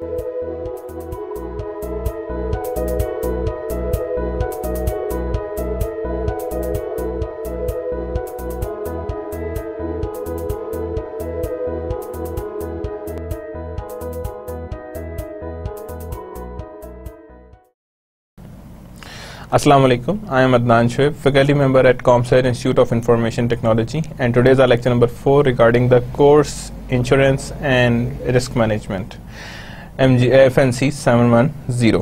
Assalamu alaikum. I am Adnan Shoaib, faculty member at ComSci Institute of Information Technology, and today is our lecture number 4 regarding the course Insurance and Risk Management, FNC 710.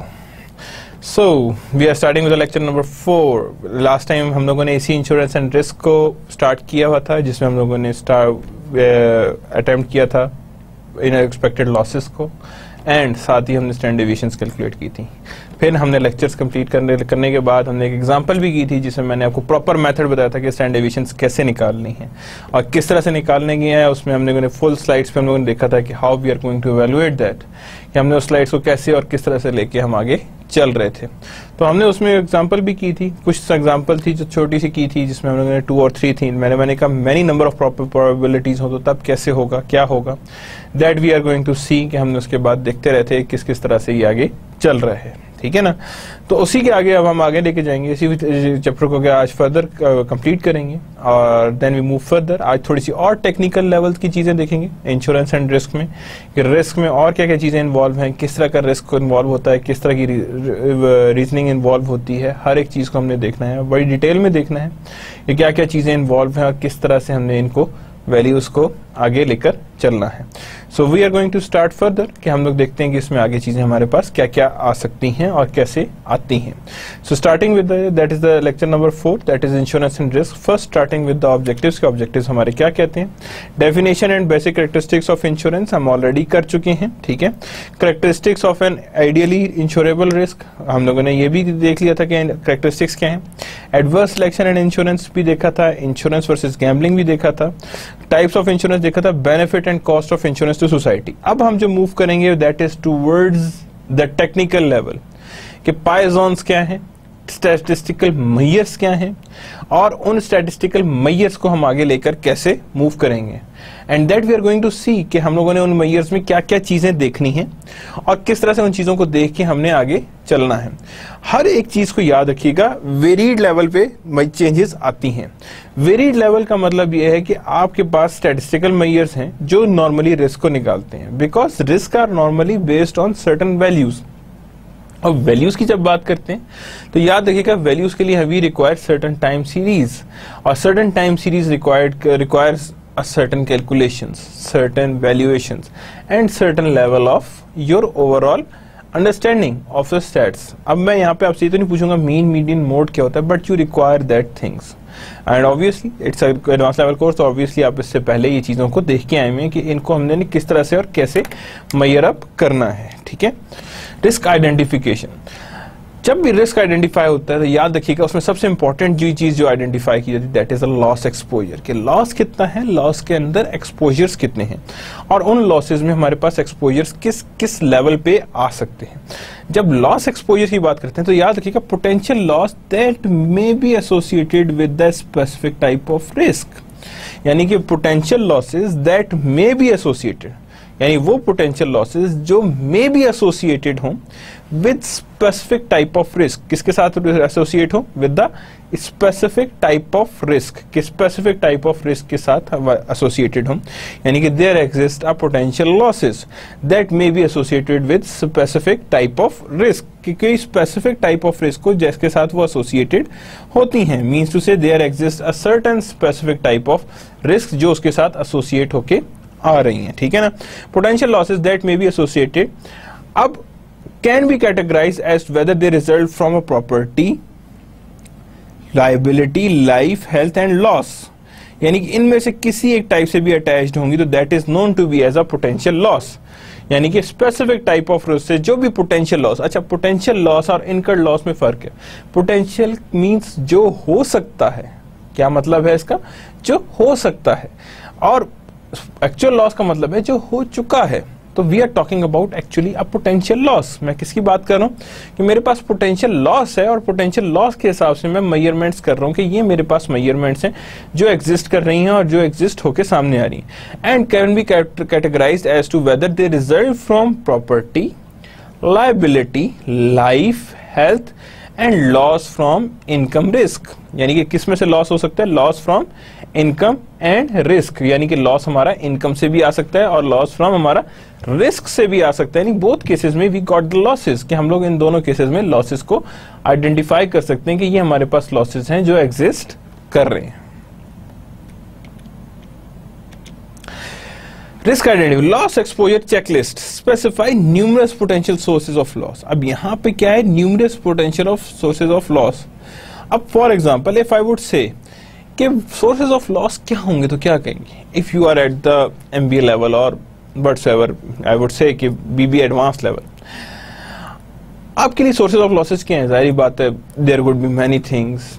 So we are starting with the lecture number 4. Last time हम लोगों ने इसी insurance and risk को start किया हुआ था, जिसमें हम लोगों ने अटेम्प्ट किया था अनएक्सपेक्टेड लॉसेस को, एंड साथ ही हमने स्टैंडर्ड डेविएशंस कैलकुलेट की थी। फिर हमने लेक्चर्स कंप्लीट करने के बाद हमने एक एग्जांपल भी की थी, जिसमें मैंने आपको प्रॉपर मेथड बताया था कि स्टैंडर्ड डेविएशंस कैसे निकालनी है और किस तरह से निकालने की है। उसमें हम लोगों ने फुल स्लाइड्स पे हम लोगों ने देखा था कि how we are going to evaluate that, कि हमने उस स्लाइड्स को कैसे और किस तरह से लेके हम आगे चल रहे थे। तो हमने उसमें एग्जांपल भी की थी, कुछ एग्जांपल थी जो छोटी सी की थी, जिसमें हम लोगों ने 2 और 3 थी। मैंने कहा मैनी नंबर ऑफ प्रोबेबिलिटीज हो तो तब कैसे होगा, क्या होगा, that we are going to see, कि हमने उसके बाद देखते रहते हैं किस किस तरह से ये आगे चल रहा है। ठीक है ना। तो उसी के आगे अब हम आगे लेके जाएंगे, इसी चैप्टर को आज फर्दर कंप्लीट करेंगे और देन वी मूव फर्दर। आज थोड़ी सी और टेक्निकल लेवल की चीजें देखेंगे इंश्योरेंस एंड रिस्क में, कि रिस्क में और क्या क्या चीजें इन्वॉल्व हैं, किस तरह का रिस्क इन्वॉल्व होता है, किस तरह की रीजनिंग इन्वॉल्व होती है। हर एक चीज को हमने देखना है, बड़ी डिटेल में देखना है कि क्या क्या चीजें इन्वॉल्व हैं और किस तरह से हमने इनको वैल्यूज को आगे लेकर चलना है। So we are going to start further, कि हम लोग देखते हैं कि इसमें आगे चीजें हमारे पास क्या क्या आ सकती हैं और कैसे आती हैं। So starting with that is the lecture number 4, that is insurance and risk. First starting with the objectives, के ऑब्जेक्टिव्स हमारे क्या कहते हैं। Definition and basic characteristics of insurance हम ऑलरेडी कर चुके हैं, ठीक है। Characteristics of an ideally insurable risk हम लोगों ने ये भी देख लिया था कि कैरेक्टरिस्टिक्स क्या है। एडवर्स सिलेक्शन एंड इंश्योरेंस भी देखा था, इंश्योरेंस वर्सेस गैम्बलिंग भी देखा था, टाइप्स ऑफ इंश्योरेंस देखा था, benefit and cost of insurance to society. अब हम जो मूव करेंगे that is towards the technical level, कि पाइजॉन्स क्या है, स्टैटिस्टिकल मेजर्स क्या हैं, और उन स्टैटिस्टिकल मेजर्स को हम आगे लेकर कैसे मूव करेंगे। And that we are going to see, कि हम लोगों ने उन मेजर्स में क्या क्या चीजें देखनी है और किस तरह से उन चीजों को देख के हमने आगे चलना है। हर एक चीज को याद रखिएगा, वेरीड लेवल पे चेंजेस आती हैं। वेरीड लेवल का मतलब यह है कि आपके पास स्टैटिस्टिकल मेजर्स हैं जो नॉर्मली रिस्क को निकालते हैं, because risk are normally based on certain values. और वैल्यूज की जब बात करते हैं तो याद रखिएगा, वैल्यूज के लिए we require certain time series, और certain time series requires a certain calculations, certain valuations and certain level of your overall understanding of the stats. अब मैं यहाँ पे आपसे ये तो नहीं पूछूंगा मीन, मीडियन, मोड क्या होता है, but you require that things and obviously it's advance level course, तो ऑब्वियसली आप इससे पहले ये चीजों को देख के आए हुए हैं कि इनको हमने किस तरह से और कैसे मेजर अप करना है। ठीक है। रिस्क आइडेंटिफिकेशन, जब भी रिस्क आइडेंटिफाई होता है तो याद रखिएगा उसमें सबसे इंपॉर्टेंट जो चीज जो आइडेंटिफाई की जाती है that is a loss exposure, कि लॉस कितना है, लॉस के अंदर एक्सपोजर्स कितने हैं, और उन लॉसेस में हमारे पास एक्सपोजर्स किस किस लेवल पे आ सकते हैं। जब लॉस एक्सपोजर की बात करते हैं तो याद रखिएगा potential loss that may be associated with the specific type of risk, यानी कि potential losses that may be associated, यानी वो पोटेंशियल लॉसेस जो मे बी एसोसिएटेड हों with specific type of risk, किसके साथ एसोसिएट हो, with the specific type of risk, किस स्पेसिफिक टाइप ऑफ रिस्क के साथ एसोसिएटेड हो, यानी कि there exist a potential losses that may be associated with specific type of risk, क्योंकि स्पेसिफिक टाइप ऑफ रिस्क को जिसके साथ वो एसोसिएटेड होती हैं, means to say there exist a certain specific type of risk जो उसके साथ एसोसिएट होके आ रही हैं। ठीक है ना। Potential losses that may be associated अब can be categorized as whether they result from a property, liability, life, health and loss, यानी कि इनमें से किसी एक टाइप से भी अटैच्ड होंगी तो that is known to be as a potential loss, यानी कि स्पेसिफिक टाइप ऑफ रिस्क से जो भी पोटेंशियल लॉस। अच्छा, पोटेंशियल लॉस और इनकर्ड लॉस में फर्क है। पोटेंशियल मींस जो हो सकता है, क्या मतलब है इसका, जो हो सकता है, और एक्चुअल लॉस का मतलब है जो हो चुका है। तो we are talking about actually a potential loss. मैं किसकी बात कर रहा हूँ कि मेरे पास पोटेंशियल लॉस है और पोटेंशियल लॉस के हिसाब से मैं मेजरमेंट्स कर रहा हूँ कि ये मेरे पास मेजरमेंट्स हैं जो एग्जिस्ट कर रही हैं और जो एग्जिस्ट होके सामने आ रही हैं, and can be categorized as to whether they result from property, liability, life, health and loss from income risk. यानी कि किस में से लॉस हो सकता है? Loss from income and risk, यानी कि लॉस हमारा इनकम से भी आ सकता है और लॉस फ्रॉम हमारा रिस्क से भी आ सकता है। यानी बोथ केसेस में वी गॉट द लॉसेस, कि हम लोग इन दोनों केसेस में लॉसेस को आइडेंटिफाई कर सकते हैं कि ये हमारे पास लॉसेस हैं जो एग्जिस्ट कर रहे हैं। Risk identity, loss exposure checklist specify numerous potential sources of loss. अब यहां पे क्या है? Numerous potential of sources of loss. अब for example if I would say कि सोर्सेज ऑफ लॉस क्या होंगे तो क्या कहेंगे? If you are at the MBA level और व्हाटसएवर आई वुड से कि BBA एडवांस लेवल, आपके लिए सोर्सेज ऑफ लॉसेज क्या है? जाहिर बात है there would be many things,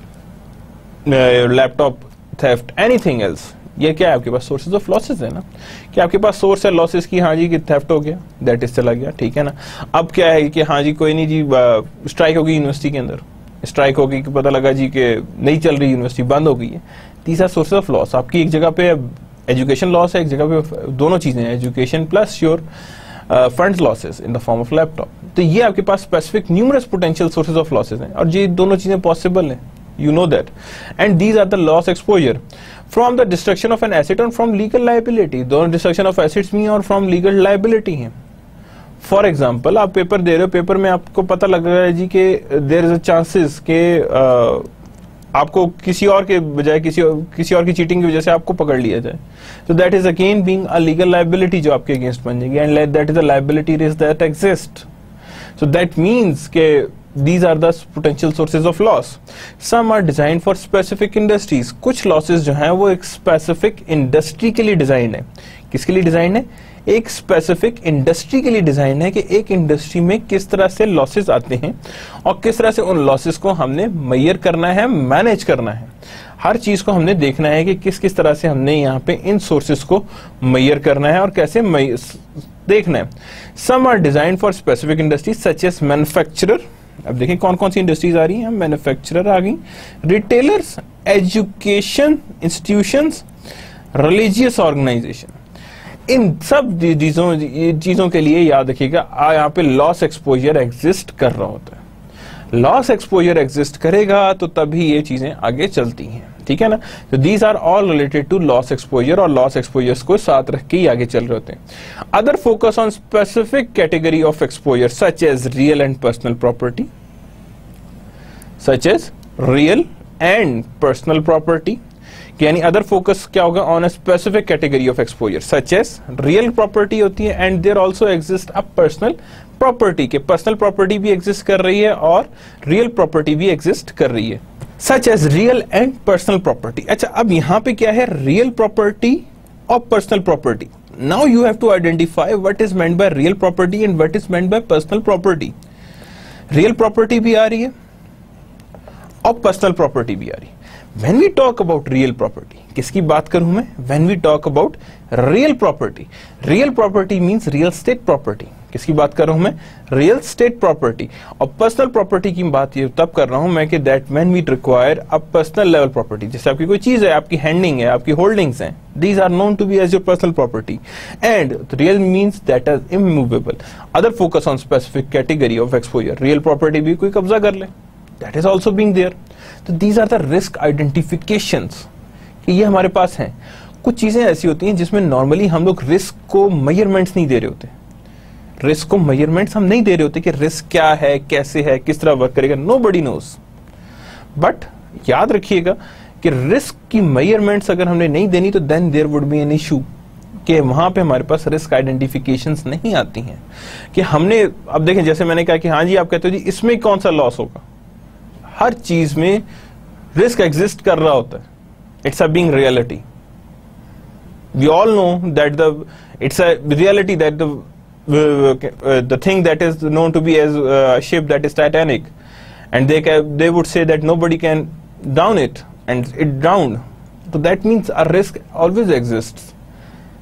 laptop theft, anything else. ये क्या है? आपके पास सोर्सेज ऑफ लॉसेज है ना, कि आपके पास सोर्स है लॉसेज की, हाँ जी कि थेफ्ट हो गया, दैट इज चला गया, ठीक है ना। अब क्या है कि हाँ जी कोई नहीं जी स्ट्राइक होगी यूनिवर्सिटी के अंदर, स्ट्राइक होगी कि पता लगा जी कि नहीं चल रही यूनिवर्सिटी, बंद हो गई है। These are sources of loss. आपकी एक जगह पे एजुकेशन लॉस है, एक जगह पे दोनों चीजें हैं, education plus your funds losses in the form of laptop. तो ये आपके पास specific numerous potential sources of losses हैं और ये दोनों चीजें पॉसिबल हैं, you know that, and these are the loss exposure from the destruction of an asset और from legal liability। दोनों destruction of assets भी हैं और from legal liability हैं। फॉर एग्जाम्पल आप पेपर दे रहे हो, पेपर में आपको पता लग रहा है जी कि देयर इज अ चांसेस के आपको किसी और के बजाय किसी और की चीटिंग की वजह से आपको पकड़ लिया जाए, तो that is again being a legal liability जो आपके अगेंस्ट बन जाएगी, and that is a liability risk that exist. So that means के these are the potential sources of loss. Some are designed for specific industries। कुछ losses जो हैं वो एक specific industry के लिए डिजाइन है। किसके लिए डिजाइन है? एक specific industry के लिए डिजाइन है कि एक इंडस्ट्री में किस तरह से losses आते हैं और किस तरह से उन losses को हमने मेजर करना है, मैनेज करना है। हर चीज को हमने देखना है कि किस किस तरह से हमने यहाँ पे इन सोर्सेस को मेजर करना है और कैसे देखना है। Some are designed for specific industries such as manufacturer। अब देखें कौन कौन सी इंडस्ट्रीज आ रही हैं, मैन्युफैक्चरर आ गई, retailers, education institutions, religious organization. इन सब चीजों के लिए याद रखिएगा यहाँ पे लॉस एक्सपोजर एग्जिस्ट कर रहा होता है। लॉस एक्सपोजर एग्जिस्ट करेगा तो तभी ये चीजें आगे चलती हैं, ठीक है ना। तो these are all related to loss exposure और लॉस एक्सपोजर्स को साथ रख के ही आगे चल रहे होते हैं। Other focus on specific category of exposure such as real and personal property, such as real and personal property. यानी अदर फोकस क्या होगा? On a specific category of exposure such as real property होती है and there also exist a personal property, के personal property भी exist कर रही है और रियल प्रॉपर्टी भी एग्जिस्ट कर रही है, such as real and personal property. अच्छा, अब यहां पे क्या है? रियल प्रॉपर्टी और personal property. Now you have to identify what is meant by real property and what is meant by personal property. Real property भी आ रही है और पर्सनल प्रॉपर्टी भी आ रही है। When we talk about real property, किसकी बात करूं मैं? When we talk about real property, real property means real estate property। किसकी बात कर रहा हूं मैं? real estate property। और personal property की बात ये तब कर रहा हूं मैं कि that when we require a personal level property, जैसे आपकी कोई चीज है, आपकी हैंडिंग है, आपकी होल्डिंग्स हैं, these are known to be as your personal property, and real means that is immovable। Other focus on specific category of exposure, real property भी कोई कब्जा कर ले, that is also being there। तो these are the risk identifications कि ये हमारे पास हैं। कुछ चीजें ऐसी होती हैं जिसमें नॉर्मली हम लोग रिस्क को मेजरमेंट्स नहीं दे रहे होते, रिस्क को मेजरमेंट्स हम नहीं दे रहे होते कि रिस्क क्या है, कैसे है, किस तरह वर्क करेगा, नोबडी नोज। बट याद रखिएगा कि रिस्क की मेजरमेंट्स अगर हमने नहीं देनी तो then there would be an issue, कि वहां पे हमारे पास रिस्क आइडेंटिफिकेशंस नहीं आती हैं कि हमने, अब देखें जैसे मैंने कहा कि हाँ जी आप कहते हो जी इसमें कौन सा लॉस होगा, हर चीज में रिस्क एग्जिस्ट कर रहा होता है, it's a being reality. We all know that the it's a reality that the thing that is known to be as a ship that is Titanic, and they would say that nobody can down it, and it drowned. So that means a risk always exists.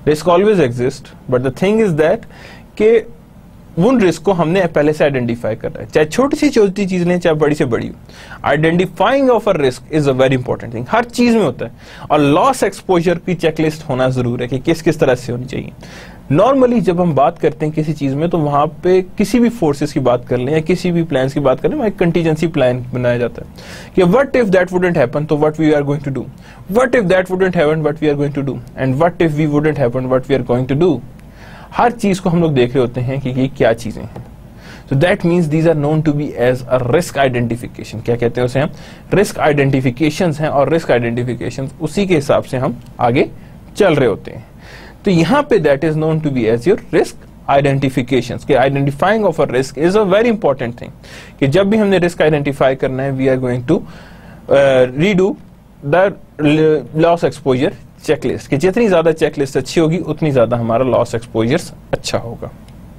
Risk always exist, but the thing is that कि उन risk को हमने पहले से identify करना है, चाहे छोटी से छोटी चीज लें चाहे बड़ी से बड़ी। Identifying of a risk is a very important thing, हर चीज में होता है। और लॉस एक्सपोजर की चेकलिस्ट होना जरूर है कि किस किस तरह से होनी चाहिए। नॉर्मली जब हम बात करते हैं किसी चीज में, तो वहां पे किसी भी फोर्सेस की बात कर लें या किसी भी प्लान्स की बात कर लें, वहां एक कंटीजेंसी प्लान बनाया जाता है कि what if that wouldn't happen, तो what we are going to do, what if that wouldn't happen, what we are going to do, and what if we wouldn't happen, what we are going to do. हर चीज को हम लोग देख रहे होते हैं कि ये क्या चीजें हैं। So that means these are known to be as a risk identification। क्या कहते हैं उसे हम? रिस्क आइडेंटिफिकेशंस हैं, और रिस्क आइडेंटिफिकेशंस उसी के हिसाब से हम आगे चल रहे होते हैं। तो यहाँ पे that is known to be as your risk identifications। कि identifying of a risk is a very important thing। कि जब भी हमने रिस्क आइडेंटिफाई करना है, we are going to redo the loss exposure checklist. कि जितनी ज्यादा चेकलिस्ट अच्छी होगी उतनी ज्यादा हमारा लॉस एक्सपोजर अच्छा होगा।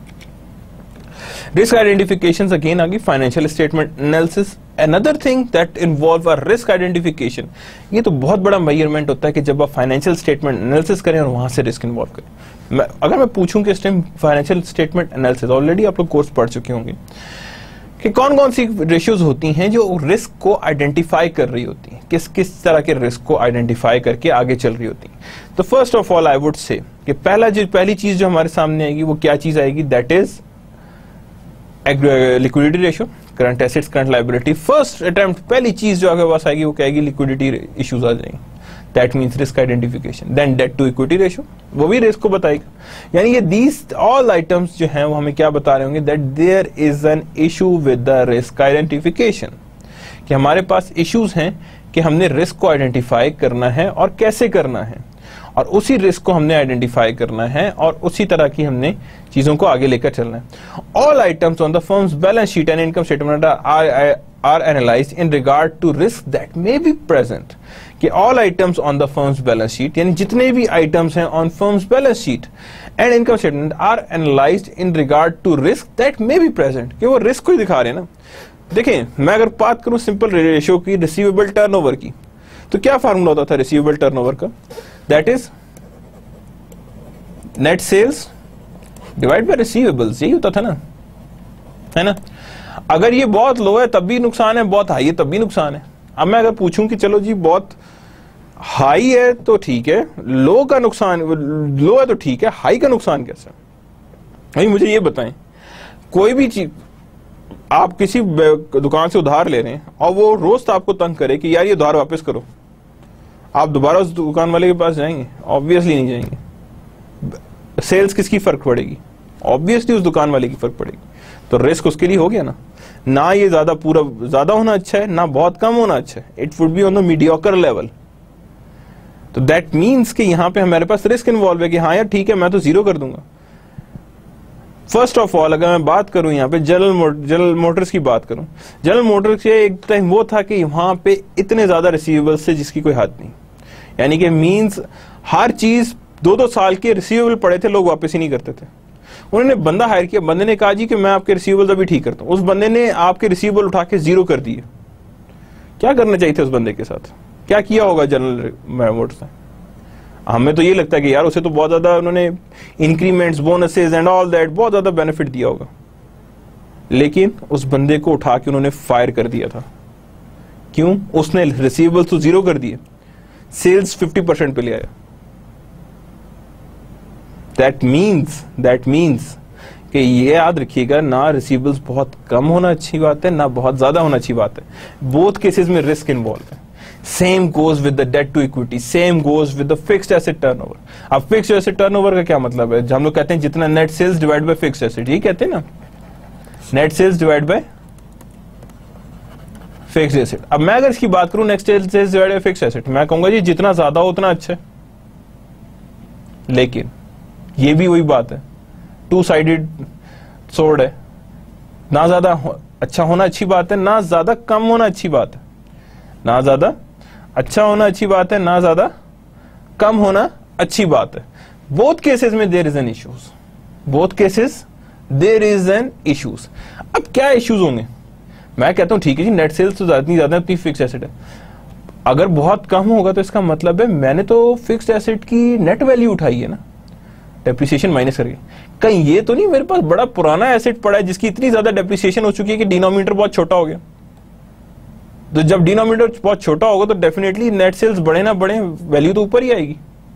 रिस्क आइडेंटिफिकेशन अगेन आगे financial statement analysis, another thing that involve a risk identification. ये तो बहुत बड़ा मेजरमेंट होता है कि जब आप फाइनेंशियल स्टेटमेंट एनालिसिस करें और वहां से रिस्क इन्वॉल्व करें। अगर मैं पूछूं कि इस time financial statement analysis, already आप लोग कोर्स पढ़ चुके होंगे कि कौन कौन सी रेशियोज होती हैं जो रिस्क को आइडेंटिफाई कर रही होती हैं, किस किस तरह के रिस्क को आइडेंटिफाई करके आगे चल रही होती हैं। तो first of all I would say कि पहली चीज जो हमारे सामने आएगी वो क्या चीज आएगी? That is liquidity ratio, current assets, current liability. First attempt पहली चीज जो आपके पास आएगी वो कहेगी लिक्विडिटी इश्यूज आ जाएंगे। That means risk identification. Then debt to equity ratio, वो भी रिस्क को बताएगा। यानी ये दीज ऑल आइटम्स जो हैं वो हमें क्या बता रहे होंगे? That there is an issue with the risk identification. कि हमारे पास इश्यूज हैं कि हमने रिस्क को आइडेंटिफाई करना है और कैसे करना है, और उसी रिस्क को हमने आइडेंटिफाई करना है और उसी तरह की हमने चीजों को आगे लेकर चलना है। All items on the firm's balance sheet and income statement are analysed in regard to risk that may be present. कि all items on the firm's balance sheet, यानी जितने भी आइटम्स हैं on firm's balance sheet and income statement are analysed in regard to risk that may be present. कि वो risk को ही दिखा रहे हैं ना। देखें, मैं अगर बात करूं सिंपल रेशियो की, रिसीवेबल टर्नओवर की, तो क्या फार्मूला होता था रिसीवेबल टर्नओवर का? That is net sales divide by receivables. यही होता था ना, है ना। अगर ये बहुत लो है तब भी नुकसान है, बहुत हाई है तब भी नुकसान है। अब मैं अगर पूछूं कि चलो जी बहुत हाई है तो ठीक है, लो का नुकसान, लो है तो ठीक है, हाई का नुकसान कैसे? भाई मुझे ये बताएं, कोई भी चीज आप किसी दुकान से उधार ले रहे हैं और वो रोज आपको तंग करे कि यार ये उधार वापस करो, आप दोबारा उस दुकान वाले के पास जाएंगे? ऑब्वियसली नहीं जाएंगे। सेल्स किसकी फर्क पड़ेगी? ऑब्वियसली उस दुकान वाले की फर्क पड़ेगी। तो रिस्क उसके लिए हो गया ना ये ज्यादा पूरा ज्यादा होना अच्छा है, ना बहुत कम होना अच्छा है। It would be on the mediocre level. तो दैट मीन्स कि यहां पे हमारे पास रिस्क इन्वॉल्व है कि हाँ यार ठीक है, मैं तो जीरो कर दूंगा। फर्स्ट ऑफ ऑल अगर मैं बात करूं यहाँ पे जनरल मोटर्स की बात करूं, जनरल मोटर्स के एक टाइम वो था कि वहां पे इतने ज्यादा रिसीवेबल्स से जिसकी कोई हद नहीं। यानी कि मीन्स हर चीज 2-2 साल के रिसीवेबल पड़े थे, लोग वापस ही नहीं करते थे। उन्होंने बंदा हायर किया, बंदे ने कहा जी कि मैं आपके रिसीवेबल्स अभी ठीक करता हूं। उस बंदे ने आपके रिसीवेबल उठा के जीरो कर दिए। क्या करना चाहिए था उस बंदे के साथ? क्या किया होगा जनरल मोटर्स ने? हमें तो ये लगता है कि यार उसे तो बहुत ज्यादा उन्होंने increments, bonuses and all that बहुत ज्यादा बेनिफिट दिया होगा, लेकिन उस बंदे को उठा के उन्होंने फायर कर दिया था। क्यों? उसने रिसीवेबल्स तो जीरो कर दिए, सेल्स 50% पे ले आया। दैट मीन्स कि ये याद रखिएगा, ना रिसीवेबल्स बहुत कम होना अच्छी बात है, ना बहुत ज्यादा होना अच्छी बात है। बोथ केसेस में रिस्क इन्वॉल्व है। Same goes with the debt to equity, same goes with the fixed asset turnover. अब फिक्स्ड एसेट टर्नओवर का क्या मतलब है? हम लोग कहते हैं जितना net sales divide by fixed asset, यही कहते हैं ना, net sales divide by fixed asset. अब मैं अगर इसकी बात करूं net sales divide by fixed asset, मैं कहूंगा जी जितना ज्यादा हो उतना अच्छा है। लेकिन ये भी वही बात है, टू साइडेड सोर्ड है। ना ज्यादा अच्छा होना अच्छी बात है, ना ज्यादा कम होना अच्छी बात है। ना ज्यादा अच्छा होना अच्छी बात है, ना ज्यादा कम होना अच्छी बात है। बोथ केसेस में there is an issues, both cases there is an issues. अब क्या इश्यूज होंगे? मैं कहता हूं ठीक है जी, नेट सेल्स तो ज्यादा अपनी फिक्स्ड एसेट है। अगर बहुत कम होगा तो इसका मतलब है मैंने तो फिक्स्ड एसेट की नेट वैल्यू उठाई है ना, डेप्रिसिएशन माइनस करके। कहीं ये तो नहीं मेरे पास बड़ा पुराना एसेट पड़ा है जिसकी इतनी ज्यादा डेप्रिसिएशन हो चुकी है कि डिनोमिनेटर बहुत छोटा हो गया। तो जब डिनोमिनेटर बहुत छोटा होगा तो डेफिनेटली नेट सेल्स बढ़े ना बढ़े, वैल्यू तो ऊपर ही आएगी।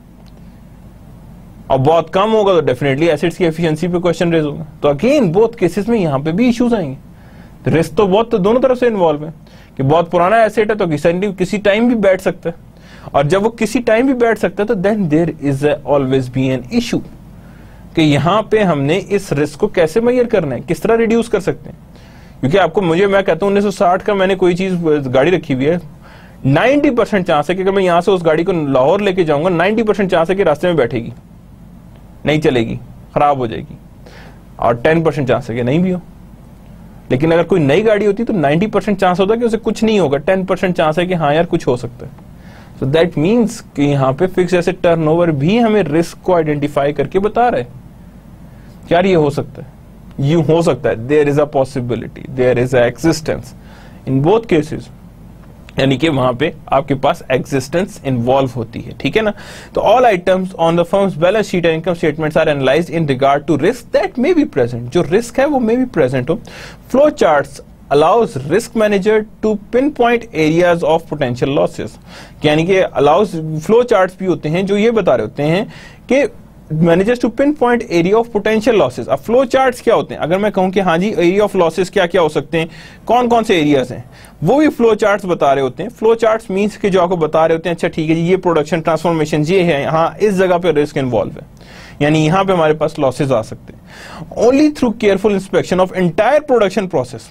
और बहुत कम होगा तो डेफिनेटली एसेट्स की एफिशिएंसी पे क्वेश्चन रेज होगा। तो अगेन बोथ केसेस में यहां पे भी इश्यूज आएंगे। तो रिस्क तो बहुत, तो दोनों तरफ से इन्वॉल्व है कि बहुत पुराना एसेट है तो किसी टाइम भी बैठ सकता है, और जब वो किसी टाइम भी बैठ सकता है तो then there is always be an issue कि यहां पे हमने इस रिस्क को कैसे मेजर करना है, किस तरह रिड्यूस कर सकते हैं। क्योंकि आपको मैं कहता हूं 1960 का मैंने कोई चीज गाड़ी रखी हुई है, 90% चांस है कि अगर मैं यहां से उस गाड़ी को लाहौर लेके जाऊंगा 90% चांस है कि रास्ते में बैठेगी, नहीं चलेगी, खराब हो जाएगी, और 10% चांस है कि नहीं भी हो। लेकिन अगर कोई नई गाड़ी होती तो 90% चांस होता है कि उसे कुछ नहीं होगा, 10% चांस है कि हाँ यार कुछ हो सकता है। सो दैट मीन्स कि यहाँ पे फिक्स एसेट टर्नओवर भी हमें रिस्क को आइडेंटिफाई करके बता रहे हैं कि यार ये हो सकता है, यूं हो सकता है, there is a possibility, there is a existence in both cases, यानी कि वहां पे आपके पास एग्जिस्टेंस इन्वॉल्व होती है। ठीक है ना। तो all items on the firm's balance sheet and income statements are analysed in regard to risk that may be present. जो रिस्क है वो मे बी प्रेजेंट हो। Flow charts allows risk manager to pinpoint areas of potential losses, यानी कि allows flow charts भी होते हैं जो ये बता रहे होते हैं कि managers to pinpoint area of potential losses। अब flow charts क्या होते हैं? अगर मैं कहूं कि हाँ जी area of losses क्या क्या हो सकते हैं, कौन कौन से एरियाज हैं, वो भी flow charts बता रहे होते हैं। flow charts मीन्स कि जो आपको बता रहे होते हैं अच्छा ठीक है जी ये प्रोडक्शन ट्रांसफॉर्मेशन ये है, हाँ इस जगह पे रिस्क इन्वॉल्व है, यानी यहां पे हमारे पास लॉसेज आ सकते हैं। Only through careful inspection of entire production process,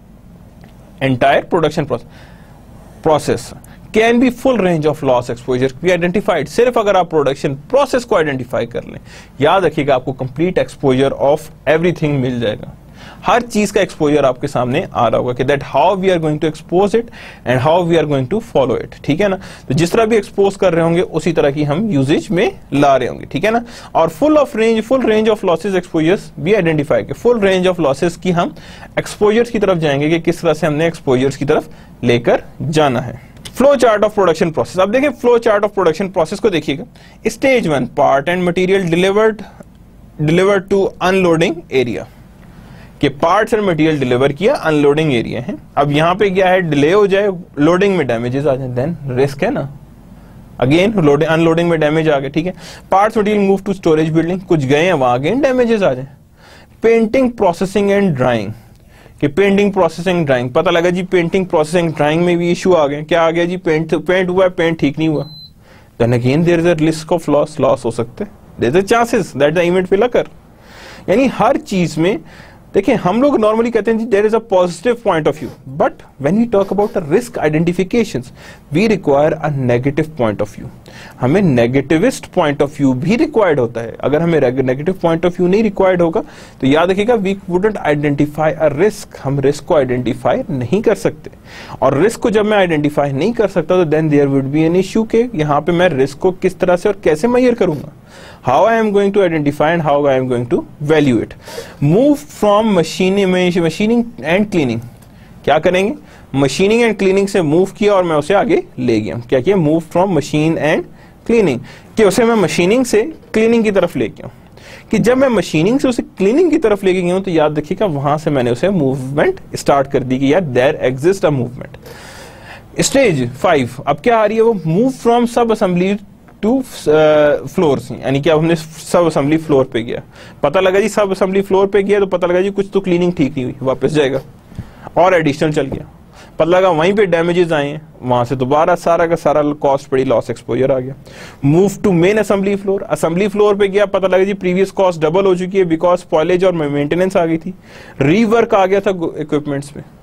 entire production process can be full range of loss exposure be identified। सिर्फ अगर आप प्रोडक्शन प्रोसेस को आइडेंटिफाई कर लें, याद रखिएगा आपको कंप्लीट एक्सपोजर ऑफ एवरीथिंग मिल जाएगा, हर चीज का एक्सपोजर आपके सामने आ रहा होगा कि that how we are going to expose it and how we are going to follow it. ठीक है ना। तो जिस तरह भी एक्सपोज कर रहे होंगे उसी तरह की हम यूजेज में ला रहे होंगे। ठीक है ना। और full range of losses exposures भी आइडेंटिफाई के फुल रेंज ऑफ लॉसेज की हम एक्सपोजर्स की तरफ जाएंगे कि किस तरह से हमने एक्सपोजर्स की तरफ लेकर जाना है। Flow chart of production process. अब देखिए flow chart of production process को देखिएगा। Stage 1 part and material delivered to unloading area, कि पार्ट्स एंड मटेरियल डिलीवर किया, अनलोडिंग एरिया है। अब यहां पे क्या है, डिले हो जाए, लोडिंग में डैमेजेस आ जाए, देन रिस्क है ना, अगेन अनलोडिंग में डैमेज आ गया। ठीक है। Parts material move to storage building, कुछ गए हैं वहां अगेन डैमेजेस आ जाए। पेंटिंग प्रोसेसिंग एंड ड्राइंग, कि पेंटिंग प्रोसेसिंग ड्राइंग, पता लगा जी पेंटिंग प्रोसेसिंग ड्राइंग में भी इशू आ गए, क्या आ गया जी पेंट हुआ है, पेंट ठीक नहीं हुआ, then again there is a risk of loss हो सकते हैं, there is a chances that the event will occur. यानी हर चीज में देखिए हम लोग नॉर्मली कहते हैं there is a positive point of view, but when we talk about the risk identifications we require a negative point of view. हमें नेगेटिविस्ट पॉइंट ऑफ व्यू भी रिक्वायर्ड होता है। अगर हमें नेगेटिव पॉइंट ऑफ व्यू नहीं required होगा तो याद रखिएगा we wouldn't identify a risk, हम रिस्क को आइडेंटिफाई नहीं कर सकते। और रिस्क को जब मैं आइडेंटिफाई नहीं कर सकता तो then there would be an issue के यहाँ पे मैं रिस्क को किस तरह से और कैसे मेजर करूंगा, how I am going to identify and how I am going to value it। Move from machining and cleaning, क्या करेंगे, मशीनिंग एंड क्लीनिंग से मूव किया और मैं उसे आगे ले गया। क्या किया, move from machine and cleaning, कि उसे मैं मशीनिंग से क्लीनिंग की तरफ ले गया। कि जब मैं मशीनिंग से उसे क्लीनिंग की तरफ लेके गया हूं तो याद रखिएगा वहां से मैंने उसे मूवमेंट स्टार्ट कर दी कि यार there exist a movement. Stage 5 अब क्या आ रही है, वो move from sub assembly to floors, यानी कि अब हमने सब असेंबली फ्लोर पे गया, पता लगा जी सब असेंबली फ्लोर पे गया तो पता लगा जी कुछ तो क्लीनिंग ठीक नहीं हुई, वापस जाएगा और एडिशनल चल गया, पता लगा वहीं पे डैमेजेस आए हैं, वहां से दोबारा सारा का सारा कॉस्ट पड़ी, लॉस एक्सपोजर आ गया। Move to main assembly floor पे गया, पता लगा जी प्रीवियस कॉस्ट डबल हो चुकी है बिकॉज स्पॉइलेज और मेंटेनेंस आ गई थी, रीवर्क आ गया था इक्विपमेंट्स में।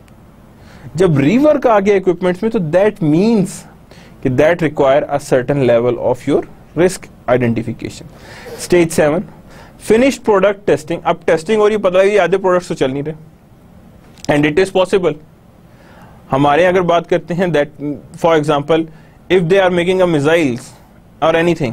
जब रीवर्क आ गया इक्विपमेंट्स में तो दैट मीन्स कि that require a certain level of your risk identification। Stage 7 finished product testing। अब टेस्टिंग हो रही, पता लगी आधे प्रोडक्ट्स तो चल नहीं रहे and it is possible। हमारे अगर बात करते हैं that for example if they are making a missiles or anything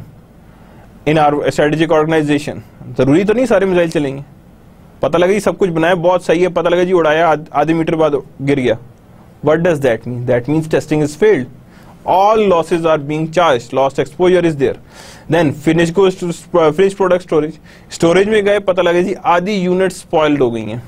in our strategic organization, जरूरी तो नहीं सारे मिसाइल चलेंगे, पता लगा जी सब कुछ बनाया बहुत सही है, पता लगा जी उड़ाया आधे मीटर बाद गिर गया, what does that mean? That means testing is failed all losses are being charged, loss exposure is there. Then finish goes to finished product storage में गए, पता लगा जी आधी यूनिट स्पॉइल्ड हो गई हैं,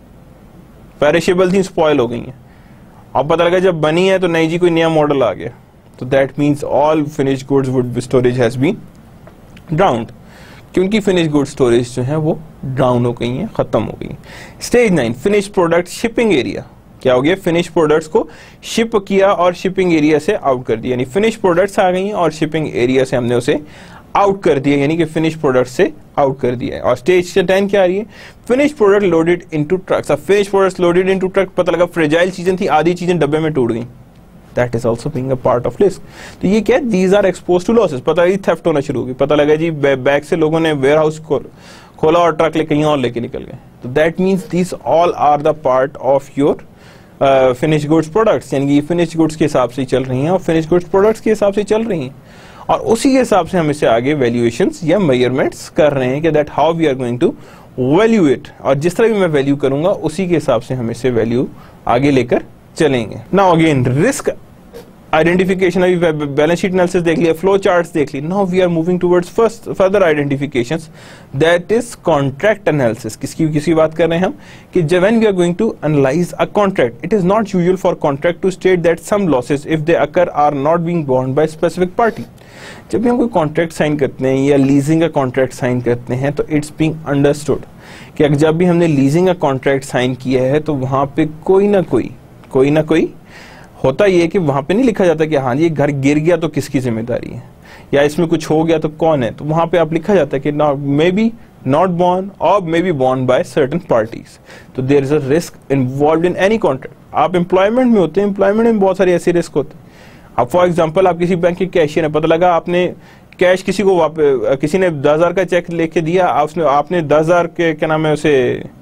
पेरिशेबल थी, स्पॉइल हो गई हैं, अब पता लगा जब बनी है तो नहीं जी कोई नया मॉडल आ गया, तो that means all finish goods would storage has been drowned, क्योंकि फिनिश गुड स्टोरेज जो है वो डाउन हो गई हैं, खत्म हो गई हैं। Stage 9 finish product shipping area, क्या हो गया, फिनिश प्रोडक्ट्स को शिप किया और शिपिंग एरिया से आउट कर दिया, यानी फिनिश प्रोडक्ट्स आ गई हैं और शिपिंग एरिया से हमने उसे आउट कर दिया, यानी कि फिनिश प्रोडक्ट से आउट कर दिया है। और स्टेज 10 क्या आ रही है, finish product loaded into trucks. अब finish products loaded into truck, पता लगा फ्रेजाइल चीजें थी, आधी चीजें डब्बे में टूट गई, that is also being a part of risk. तो ये क्या है, these are expose to losses, पता लगा थेफ्ट होना शुरू हो गई, पता लगा जी बैग से लोगों ने वेयर हाउस खोला और ट्रक ले कहीं और लेके निकल गए, तो that means these all are the part of your finish goods products, यानी कि फिनिश गुड्स के हिसाब से चल रही हैं और फिनिश गुड्स प्रोडक्ट्स के हिसाब से चल रही हैं, और उसी के हिसाब से हम इसे आगे वैल्यूएशंस या मेजरमेंट्स कर रहे हैं कि that how we are going to value it, और जिस तरह भी मैं वैल्यू करूंगा उसी के हिसाब से हम इसे वैल्यू आगे लेकर चलेंगे। नाउ अगेन रिस्क आइडेंटिफिकेशन, अभी बैलेंस शीट एनालिसिस देख लिया, फ्लो चार्ट्स देख ली, now we are moving towards further identifications, that is contract analysis. किसकी बात कर रहे हैं हम, कि when we are going to analyse a contract, it is not usual for contract to state that some losses if they occur are not being borne by specific party. जब भी हम कोई कॉन्ट्रैक्ट साइन करते हैं या leasing का contract sign करते हैं, तो इट्स बीइंग अंडरस्टूड कि जब भी हमने लीजिंग का कॉन्ट्रैक्ट साइन किया है तो वहां पे कोई ना कोई होता ये कि वहां पे नहीं लिखा जाता कि हाँ जी घर गिर गया तो किसकी जिम्मेदारी है, या इसमें कुछ हो गया तो कौन है, तो वहां पे आप लिखा जाता है कि मे बी नॉट बोर्न और may be borne by certain parties. तो there is a risk involve in any contract. आप एम्प्लॉयमेंट में होते हैं, एम्प्लॉयमेंट में बहुत सारे ऐसे रिस्क होते हैं। अब फॉर एग्जाम्पल आप किसी बैंक के कैशियर है, पता लगा आपने कैश किसी ने 10,000 का चेक लेके दिया, आपने 10,000 के क्या नाम है उसे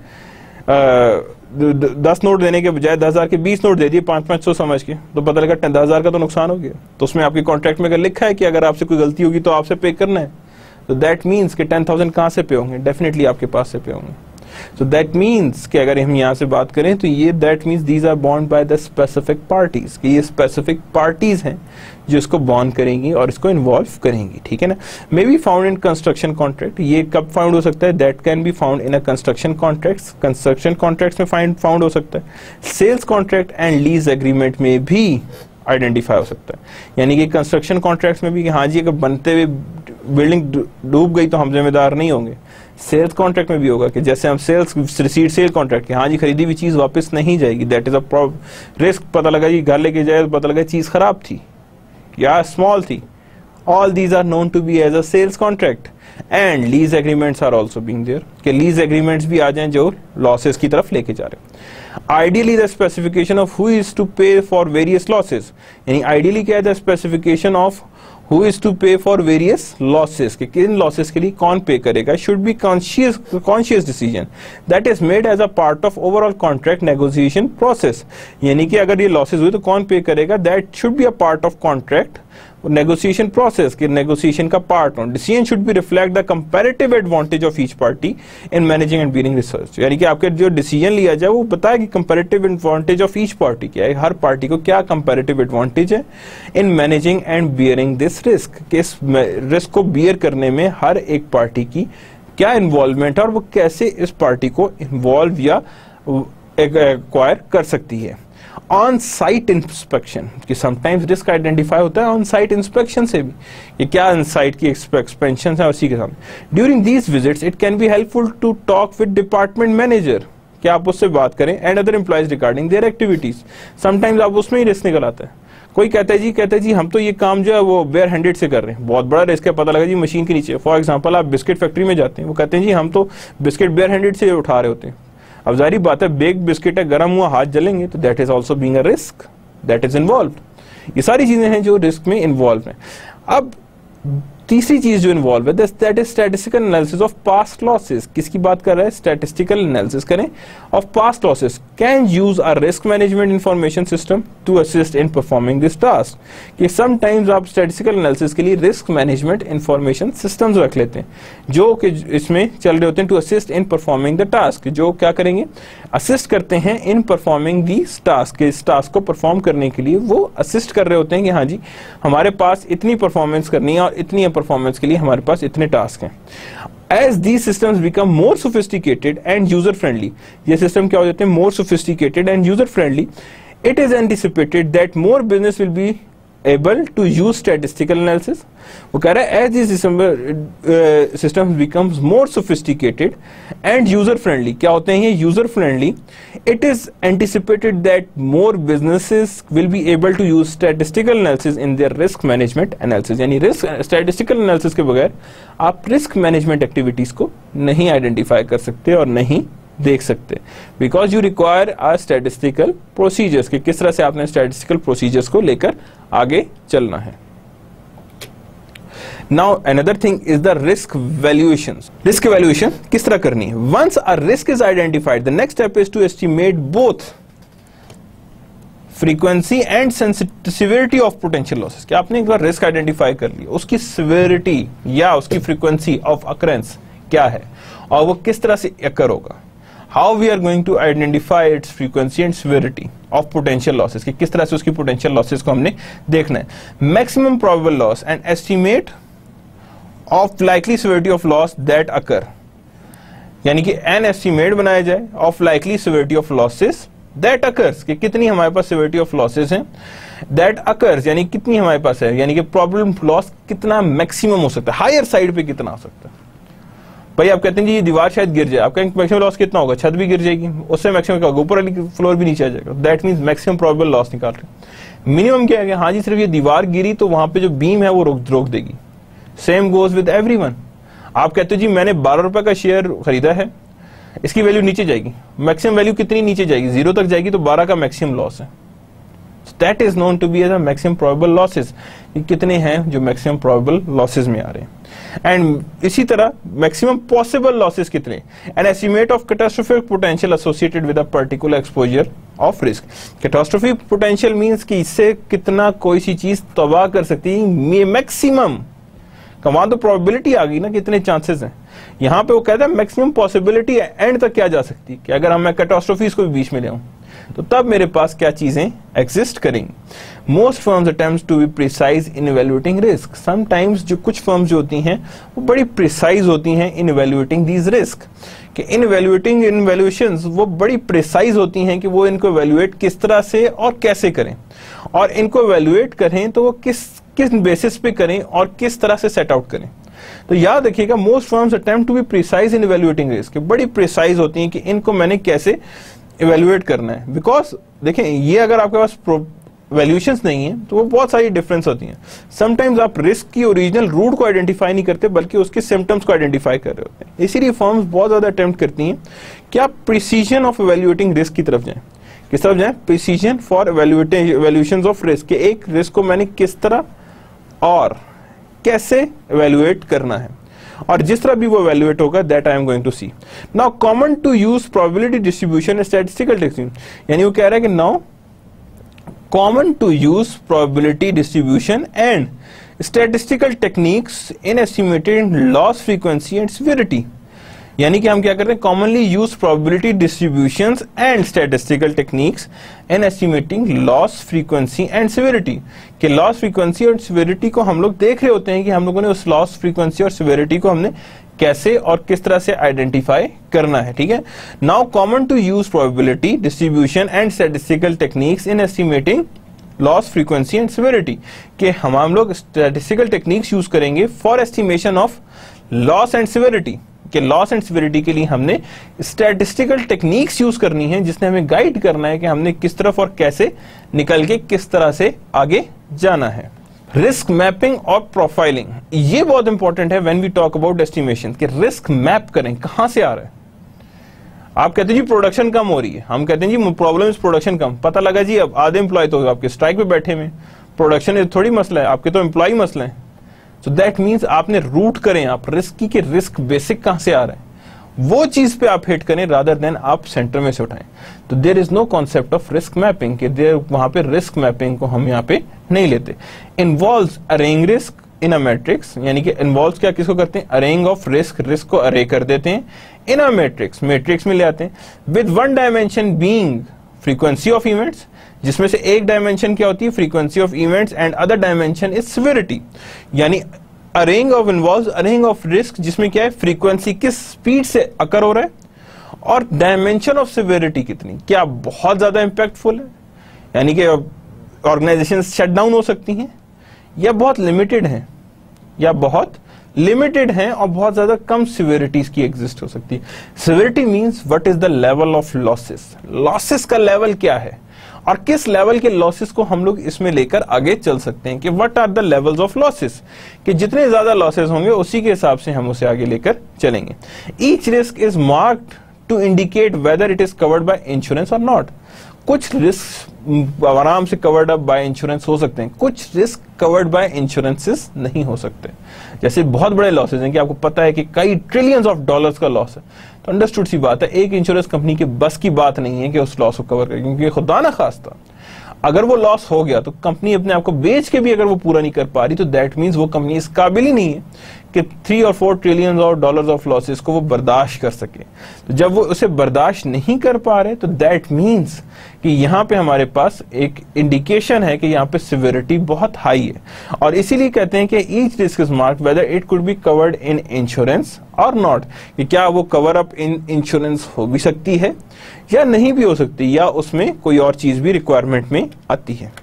10 नोट देने के बजाय 10,000 के 20 नोट दे दिए 500 समझ के, तो पता लगा 10,000 का तो नुकसान हो गया। तो उसमें आपके कॉन्ट्रैक्ट में अगर लिखा है कि अगर आपसे कोई गलती होगी तो आपसे पे करना है, तो दैट मीन्स कि 10,000 कहाँ से पे होंगे, डेफिनेटली आपके पास से पे होंगे। So that means कि अगर हम यहाँ से बात करें तो ये that means these are bound by the specific parties, कि ये specific parties हैं जो इसको bond करेंगी और इसको involve करेंगी, ठीक है ना। May be found in construction contract, ये कब found हो सकता है, that can be found in a construction contracts में found हो सकता है, sales contract and lease agreement में भी आइडेंटिफाई हो सकता है, यानी कि कंस्ट्रक्शन कॉन्ट्रैक्ट्स में भी कि हाँ जी अगर बनते हुए बिल्डिंग डूब गई तो हम जिम्मेदार नहीं होंगे। सेल्स कॉन्ट्रैक्ट में भी होगा कि जैसे हम रिसीट सेल कॉन्ट्रैक्ट के हाँ जी खरीदी हुई चीज वापस नहीं जाएगी, दैट इज अ रिस्क। पता लगा जी घर लेके जाए तो पता लगा चीज खराब थी या स्मॉल थी, all these are known to be as a sales contract. And lease agreements are also being there, कि लीज एग्रीमेंट्स भी आ जाएं जो लॉसेस की तरफ लेके जा रहे हैं। Ideally the specification of who is to pay for various losses, यानी आइडियली क्या है, the specification of who is to pay for various losses, कि किन लॉसेस के लिए कौन पे करेगा, should be conscious decision that is made as a part of overall contract negotiation process, यानी कि अगर ये लॉसेस हुए तो कौन पे करेगा, that should be a part of contract negotiation process, के नेगोशिएशन का पार्ट हो। Decision should be reflect the comparative advantage of each party in managing and bearing research, यानी कि आपके जो डिसीजन लिया जाए वो बताए कि comparative advantage of each party क्या है, हर पार्टी को क्या कंपैरेटिव एडवांटेज है in managing and bearing this risk, कि इस रिस्क को बियर करने में हर एक पार्टी की क्या इन्वॉल्वमेंट है और वो कैसे इस पार्टी को इन्वॉल्व या एक्वायर कर सकती है। ऑन साइट इंस्पेक्शन, कि समटाइम्स रिस्क आइडेंटिफाई होता है ऑन साइट इंस्पेक्शन से भी, कि क्या इन साइट की एक्सपेंशन है उसी के सामने। During these visits it can be helpful to talk with department manager, कि आप उससे बात करें, and other employees regarding their activities. Sometimes आप उसमें ही रिस्क निकल आता है, कोई कहता है जी हम तो ये काम जो है वो बेयर हैंडेड से कर रहे हैं, बहुत बड़ा रिस्क है, पता लगा जी मशीन के नीचे। फॉर एग्जांपल आप बिस्किट फैक्ट्री में जाते हैं, वो कहते हैं जी हम तो बिस्किट बेयर हैंडेड से उठा रहे होते हैं। अब जारी बात है बेक बिस्किट है, गर्म हुआ हाथ जलेंगे, तो that is also being a risk that is involve. ये सारी चीजें हैं जो रिस्क में इन्वॉल्व हैं। अब तीसरी चीज जो इन्वॉल्व है that is statistical analysis of past losses. किसकी बात कर रहा है? स्टैटिस्टिकल एनालिसिस करें of past losses. Can use a risk management information system to assist in performing this task. कि समटाइम्स आप स्टैटिस्टिकल एनालिसिस के लिए रिस्क मैनेजमेंट इंफॉर्मेशन सिस्टम्स रख लेते हैं जो कि इसमें चल रहे होते हैं to assist in performing the task, जो क्या करेंगे? असिस्ट करते हैं इन परफॉर्मिंग दिस टास्क। इस टास्क को परफॉर्म करने के लिए वो असिस्ट कर रहे होते हैं कि हाँ जी हमारे पास इतनी परफॉर्मेंस करनी है और इतनी परफॉर्मेंस के लिए हमारे पास इतने टास्क हैं। As these systems become more sophisticated and user friendly, ये सिस्टम क्या हो जाते हैं? more sophisticated and user friendly, it is anticipated that more business will be able to use statistical analysis. वो कह रहा है as these systems becomes more sophisticated and user friendly, क्या होते हैं ये? user friendly, it is anticipated that more businesses will be able to use statistical analysis in their risk management analysis. यानी risk statistical analysis के बगैर आप risk management activities को नहीं आइडेंटिफाई कर सकते और नहीं देख सकते, because you require a statistical procedures कि किस तरह से आपने स्टैटिस्टिकल प्रोसीजर्स को लेकर आगे चलना है। Now another thing is the risk valuation. Risk valuation किस तरह करनी है? Once a risk is identified the next step is to estimate both frequency and severity of potential losses. कि आपने एक बार रिस्क आइडेंटिफाई कर लिया, उसकी सेवेरिटी या उसकी फ्रीक्वेंसी ऑफ अकरेंस क्या है और वो किस तरह से अकर होगा। How we are going to identify its frequency and severity of potential losses, कि किस तरह से उसकी potential losses को हमने देखना है। Maximum probable loss and estimate of likely severity of loss that occur, यानी कि an estimate बनाया जाए of likely severity of losses that occurs, कि कितनी हमारे पास severity of losses हैं, that occurs यानी कितनी हमारे पास है, यानी कि probable loss कितना maximum हो सकता है, higher side पे कितना हो सकता है। भाई आप कहते हैं जी ये दीवार शायद गिर जाए, आपका मैक्सिमम लॉस कितना होगा? छत भी गिर जाएगी, उससे मैक्सिमम क्या होगा? ऊपर वाली फ्लोर भी नीचे आ जाएगा। That means maximum probable loss निकाल रहे। मिनिमम क्या है? हाँ जी सिर्फ ये दीवार गिरी तो वहां पे जो बीम है वो रोक देगी। Same goes with everyone. आप कहते हो जी मैंने 12 रुपए का शेयर खरीदा है, इसकी वैल्यू नीचे जाएगी, मैक्सिमम वैल्यू कितनी नीचे जाएगी? 0 तक जाएगी, तो 12 का मैक्सिमम लॉस है। That is known to be as a maximum probable losses. कितने हैं जो मैक्सिमम प्रोबेबल लॉसेस में आ रहे हैं। एंड इसी तरह मैक्सिमम पॉसिबल लॉसेस कितने? An estimate of catastrophic potential associated with a particular exposure of risk. Catastrophic potential means कि इससे कितना कोई सी चीज तबाह कर सकती है, मैक्सिमम। वहां तो प्रोबेबिलिटी आ गई ना, कितने चांसेस हैं। यहां पे वो कहता है मैक्सिमम पॉसिबिलिटी एंड तक क्या जा सकती है कि अगर हम कैटास्ट्रोफीज को भी बीच में ले आऊं तो तब मेरे पास क्या चीजें एग्जिस्ट करेंगी। Most firms attempts to be precise in evaluating risk. Sometimes जो कुछ फर्म्स जो होती हैं वो बड़ी प्रिसाइज होती हैं इन इवैल्यूएटिंग दीज रिस्क, कि इन इवैल्यूएशंस वो बड़ी प्रिसाइज होती हैं कि वो इनको इवैल्यूएट किस तरह से और कैसे करें, और इनको इवैल्यूएट करें तो वो किस बेसिस पे करें और किस तरह से सेट आउट करें। तो याद रखिएगा most firms attempt to be precise in evaluating risk, बड़ी प्रिसाइज होती हैं कि इनको मैंने कैसे इवैल्यूएट करना है। बिकॉज देखें ये अगर आपके पास वैल्यूएशंस नहीं है तो वो बहुत सारी डिफरेंस होती हैं। समटाइम्स आप रिस्क की ओरिजिनल रूट को आइडेंटिफाई नहीं करते बल्कि उसके सिम्टम्स को आइडेंटिफाई कर रहे होते हैं। इसीलिए फर्म्स बहुत ज्यादा अटेम्प्ट करती हैं कि आप प्रिसीजन ऑफ इवैल्यूएटिंग रिस्क की तरफ जाएं। किस तरफ जाएं? Precision for evaluations of risk, के एक रिस्क को मैंने किस तरह और कैसे इवैल्यूएट करना है, और जिस तरह भी वो इवैल्यूएट होगा that I am going to see. Now common to use probability distribution and statistical technique, यानी वो कह रहा है कि now common to use probability distribution and statistical techniques in estimated loss frequency and severity. यानी कि हम क्या करते हैं? Commonly use probability distributions and statistical techniques in estimating loss frequency and severity, कि लॉस फ्रीक्वेंसी और सिवियरिटी को हम लोग देख रहे होते हैं कि हम लोगों ने उस लॉस फ्रीक्वेंसी और सिवियरिटी को हमने कैसे और किस तरह से आइडेंटिफाई करना है। ठीक है, now common to use probability distribution and statistical techniques in estimating loss frequency and severity, कि हम लोग स्टैटिस्टिकल टेक्निक्स यूज करेंगे for estimation of loss and severity, कि लॉस एंड सिवियरिटी के लिए हमने स्टैटिस्टिकल टेक्निक्स यूज करनी है जिसने हमें गाइड करना है कि हमने किस तरफ और कैसे निकल के किस तरह से आगे जाना है। रिस्क मैपिंग और प्रोफाइलिंग, ये बहुत इंपॉर्टेंट है when we talk about estimation, कि रिस्क मैप करें कहां से आ रहा है। आप कहते हैं जी प्रोडक्शन कम हो रही है, हम कहते हैं जी प्रॉब्लम इज प्रोडक्शन कम, पता लगा जी अब आधे एम्प्लॉय तो आपके स्ट्राइक पे बैठे हुए, प्रोडक्शन थोड़ी मसला है, आपके तो एम्प्लॉय मसला है। सो दैट मीन्स आपने रूट करें, आप रिस्क की रिस्क बेसिक कहां से आ रहा है वो चीज पे आप हिट करें रादर देन आप सेंटर में से उठाएं। तो there is no concept of risk mapping कि देयर वहां पे रिस्क मैपिंग को हम यहाँ पे नहीं लेते। Involves arraying risk in a matrix, यानी कि इन्वॉल्व क्या किसको करते हैं, अरेइंग ऑफ रिस्क को अरे कर देते हैं इन अ मैट्रिक्स, मैट्रिक्स में ले आते हैं, with one dimension being frequency of events, जिसमें से एक डायमेंशन क्या होती है frequency of events and other dimension is severity, यानी arraying of involves arraying of risk जिसमें क्या है फ्रीक्वेंसी किस स्पीड से अकर हो रहा है और डायमेंशन ऑफ सिविरिटी कितनी, क्या बहुत ज्यादा इंपैक्टफुल है, यानी कि ऑर्गेनाइजेशन शट डाउन हो सकती हैं या बहुत लिमिटेड हैं, या बहुत लिमिटेड हैं और बहुत ज्यादा कम सिविरिटीज की एग्जिस्ट हो सकती है। Severity means what is the level of losses, losses का लेवल क्या है और किस लेवल के लॉसेस को हम लोग इसमें लेकर आगे चल सकते हैं कि what are the levels of losses, कि जितने ज्यादा लॉसेस होंगे उसी के हिसाब से हम उसे आगे लेकर चलेंगे। Each risk is marked to indicate whether it is covered by insurance और नॉट। कुछ रिस्क आराम से कवर्ड अप बाय इंश्योरेंस हो सकते हैं, कुछ रिस्क कवर्ड बाय इंश्योरेंसेस नहीं हो सकते। जैसे बहुत बड़े लॉसेस हैं कि आपको पता है कि कई ट्रिलियंस ऑफ डॉलर्स का लॉस है, तो अंडरस्टूड सी बात है एक इंश्योरेंस कंपनी के बस की बात नहीं है कि उस लॉस को कवर करे, क्योंकि खुदा ना खास्ता अगर वो लॉस हो गया तो कंपनी अपने आप को बेच के भी अगर वो पूरा नहीं कर पा रही तो दैट मीन्स वो कंपनी इस काबिल ही नहीं है कि 3 और 4 ट्रिलियन डॉलर्स ऑफ लॉसेस को वो बर्दाश्त कर सके। तो जब वो उसे बर्दाश्त नहीं कर पा रहे तो दैट मीन्स कि यहाँ पे हमारे पास एक इंडिकेशन है कि यहाँ पे सिविरिटी बहुत हाई है, और इसीलिए कहते हैं कि each risk is marked whether it could be covered in insurance और नॉट, कि क्या वो कवर अप इन इंश्योरेंस हो भी सकती है या नहीं भी हो सकती, या उसमें कोई और चीज भी रिक्वायरमेंट में आती है।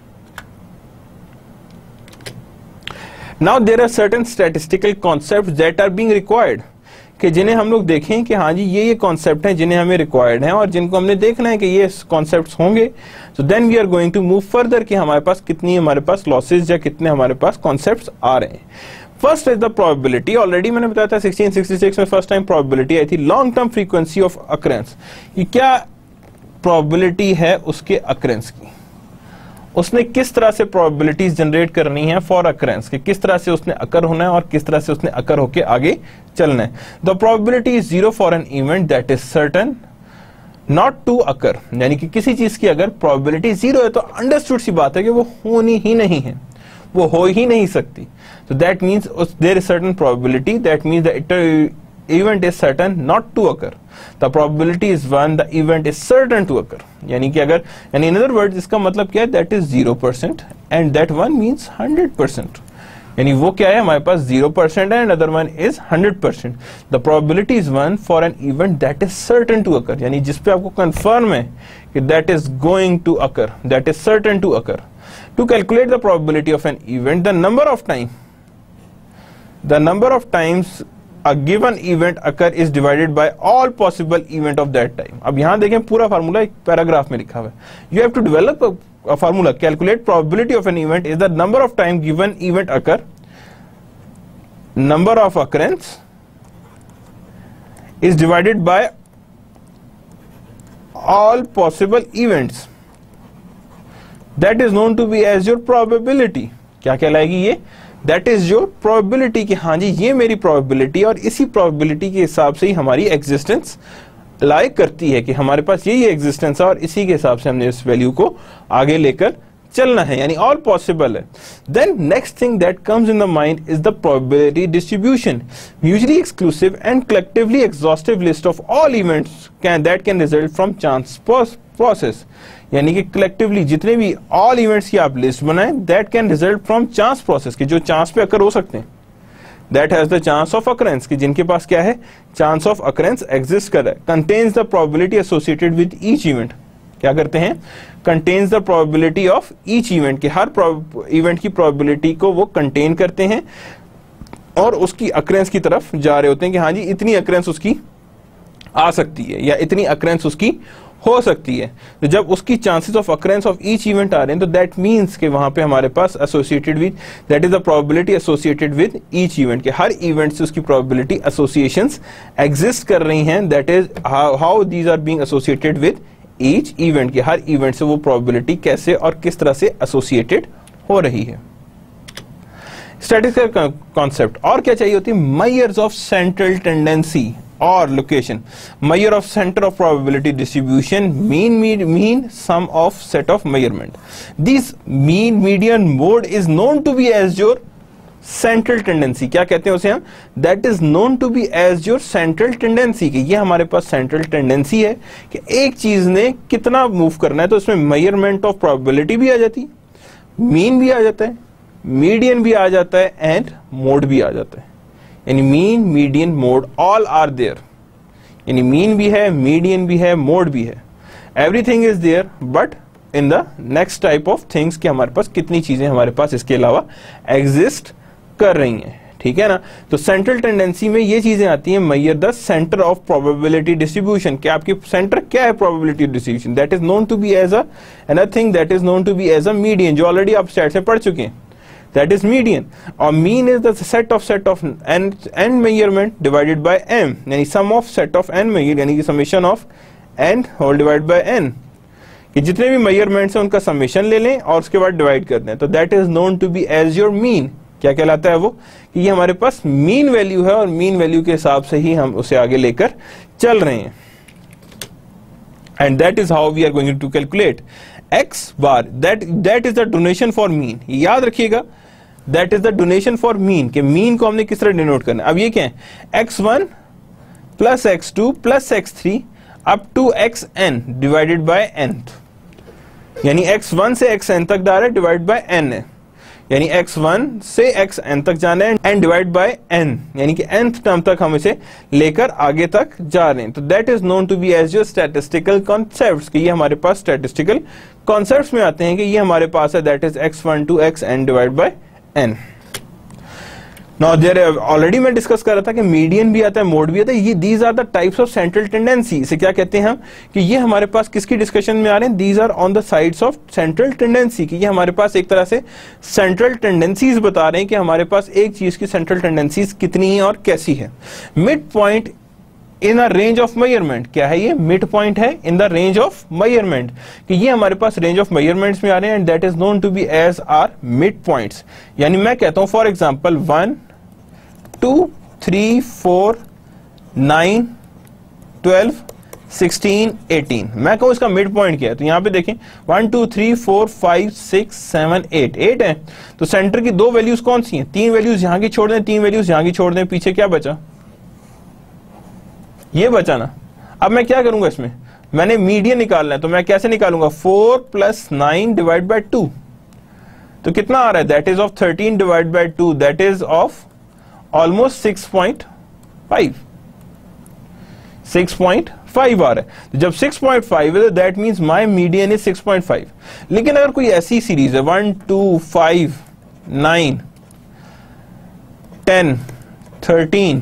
Now there are certain statistical concepts that are being required, कि जिन्हें हम लोग देखें कि हाँ जी ये कॉन्सेप्ट हैं जिन्हें हमें रिक्वायर्ड हैं और जिनको हमने देखना है कि ये कॉन्सेप्ट्स होंगे, so then we are going to move further कि हमारे पास कितनी हमारे पास लॉसेज या कितने हमारे पास कॉन्सेप्ट्स आ रहे हैं। First is the probability, already मैंने बताया था 1666 में फर्स्ट टाइम प्रोबेबिलिटी आई थी, long term frequency of occurrence. ये क्या प्रोबेबिलिटी है उसके अकरेंस की, उसने किस तरह से प्रोबेबिलिटीज जनरेट करनी है फॉर अकरेंस, कि किस तरह से उसने अकर होना है और किस तरह से उसने अकर होके आगे चलना है। The probability is 0 for an event that is certain not to occur, यानी कि किसी चीज की अगर प्रोबेबिलिटी 0 है तो अंडरस्टूड सी बात है कि वो होनी ही नहीं है, वो हो ही नहीं सकती। तो that means there is certain probability, that means the event is certain not to occur. The probability is 1, the event is certain to occur. यानी कि अगर, यानी in other words इसका मतलब क्या है, that is 0% and that one means 100%. यानी वो क्या है हमारे पास 0% है and other one is 100%. The probability is 1 for an event that is certain to occur. यानी जिस पे आपको confirm है कि that is going to occur, that is certain to occur. To calculate the probability of an event, the number of times a given event occur is divided by all possible event of that time. अब यहां देखें पूरा formula एक paragraph में लिखा हुआ है। You have to develop a formula. Calculate probability of an event is the number of time given event occur, number of occurrence is divided by all possible events. That is known to be as your probability. क्या कहलाएगी ये? That is your probability, कि हाँ जी ये मेरी probability, और इसी probability के हिसाब से ही हमारी एग्जिस्टेंस लाइक करती है कि हमारे पास यही एग्जिस्टेंस है और इसी के हिसाब से हमने इस वैल्यू को आगे लेकर चलना है, यानी ऑल पॉसिबल है। Then next thing that comes in the mind is the probability distribution, mutually exclusive and collectively exhaustive list of all events that can result from chance process, यानी कि कलेक्टिवली जितने भी ऑल इवेंट्स की आप list बनाएं that can result from chance process, कि जो chance पे अकर हो सकते हैं, that has the chance of occurrence, कि जिनके पास क्या है चांस ऑफ अकरेंस एग्जिस्ट कर रहा है। Contains the probability associated with each event, क्या करते हैं contains the probability of each event, कि हर इवेंट की प्रोबेबिलिटी को वो कंटेन करते हैं और उसकी अकरेंस की तरफ जा रहे होते हैं कि हाँ जी इतनी अकरेंस उसकी आ सकती है या इतनी अकरेंस उसकी हो सकती है। तो जब उसकी chances of occurrence of each event आ रहे हैं तो दैट मींस कि वहां पे हमारे पास associated with, that is the probability associated with each event, के हर इवेंट से उसकी प्रोबेबिलिटी एसोसिएशंस एग्जिस्ट कर रही हैं, that is how these are being associated with each event, के हर इवेंट से वो प्रोबेबिलिटी कैसे और किस तरह से एसोसिएटेड हो रही है। Statistical concept. और क्या चाहिए होती है? मेजर्स ऑफ सेंट्रल टेंडेंसी और location, measure of center of probability distribution, mean sum of set of measurement. This mean median mode is known to be as your central tendency. क्या कहते हैं उसे हम? That is known to be as your central tendency, कि ये हमारे पास central tendency है कि एक चीज ने कितना मूव करना है, तो इसमें measurement of probability भी आ जाती है, mean भी आ जाता है, median भी आ जाता है, and mode भी आ जाता है। यानी mean, median, mode all are there. यानी मीन भी है, मीडियन भी है, मोड भी है, everything is there, but in the next type of things कि हमारे पास कितनी चीजें हमारे पास इसके अलावा एग्जिस्ट कर रही हैं। ठीक है ना? तो सेंट्रल टेंडेंसी में ये चीजें आती हैं, measure the center of probability distribution, कि आपकी सेंटर क्या है probability distribution, that is known to be as another thing that is known to be as a median, जो ऑलरेडी आप स्टैट से पढ़ चुके हैं। That is median. और mean is the set of n measurement divided by m, यानी sum of set of n measure, यानी कि summation of n whole divided by n, कि जितने भी measurements हैं उनका summation ले लें और उसके बाद divide कर दें, तो that is known to be as your mean। क्या कहलाता है वो? कि ये हमारे पास mean value है और mean value के हिसाब से ही हम उसे आगे लेकर चल रहे हैं। And that is how we are going to calculate x bar, that is the donation for mean। याद रखिएगा, that is the donation for mean, कि mean को हमने किस तरह डिनोट करना है। अब ये क्या है? x1 plus x2 plus x3 up to xn divided by n, यानी x1 से xn तक जा रहा है, डिवाइड बाय n है, यानी x1 से xn तक जाना है, n डिवाइड बाय n, यानी कि nth टर्म तक हम इसे लेकर आगे तक जा रहे हैं। तो that is known to be as your statistical concepts, कि ये हमारे पास स्टैटिस्टिकल कॉन्सेप्ट्स में आते हैं, कि ये हमारे पास है, that is x1 to xn divide by n। Now there already मैं डिस्कस कर रहा था कि मीडियन भी आता है, मोड भी आता है। ये these are the types of central tendency. इसे क्या कहते हैं हम? कि ये हमारे पास किसकी डिस्कशन में आ रहे हैं? These are on the sides of central tendency, कि ये हमारे पास एक तरह से सेंट्रल टेंडेंसीज बता रहे हैं कि हमारे पास एक चीज की सेंट्रल टेंडेंसीज कितनी है और कैसी है। Mid point in a range of measurement, क्या है ये? मिड पॉइंट है in the range of measurement, कि ये हमारे पास रेंज ऑफ मेजरमेंट्स में आ रहे हैं, and that is known to be as our mid points. यानी मैं कहता हूं फॉर एग्जांपल 1 2 3 4 9 12 16 18, मैं कहूं इसका मिड पॉइंट क्या है? तो यहां पे देखें 1 2 3 4 5 6 7 8 है। तो सेंटर की दो वैल्यूज कौन सी हैं? 3 वैल्यूज यहां की छोड़ दें, 3 वैल्यूज यहां की छोड़ दें, पीछे क्या बचा? ये बचा ना। अब मैं क्या करूंगा इसमें? मैंने मीडियन निकालना है, तो मैं कैसे निकालूंगा? 4 + 9 डिवाइड बाय 2, तो कितना आ रहा है? That is of 13 divide by 2, that is of almost 6.5 आ रहा है। तो जब 6.5 है, that means my median is 6.5। लेकिन अगर कोई ऐसी सीरीज है 1 2 5 9 10 13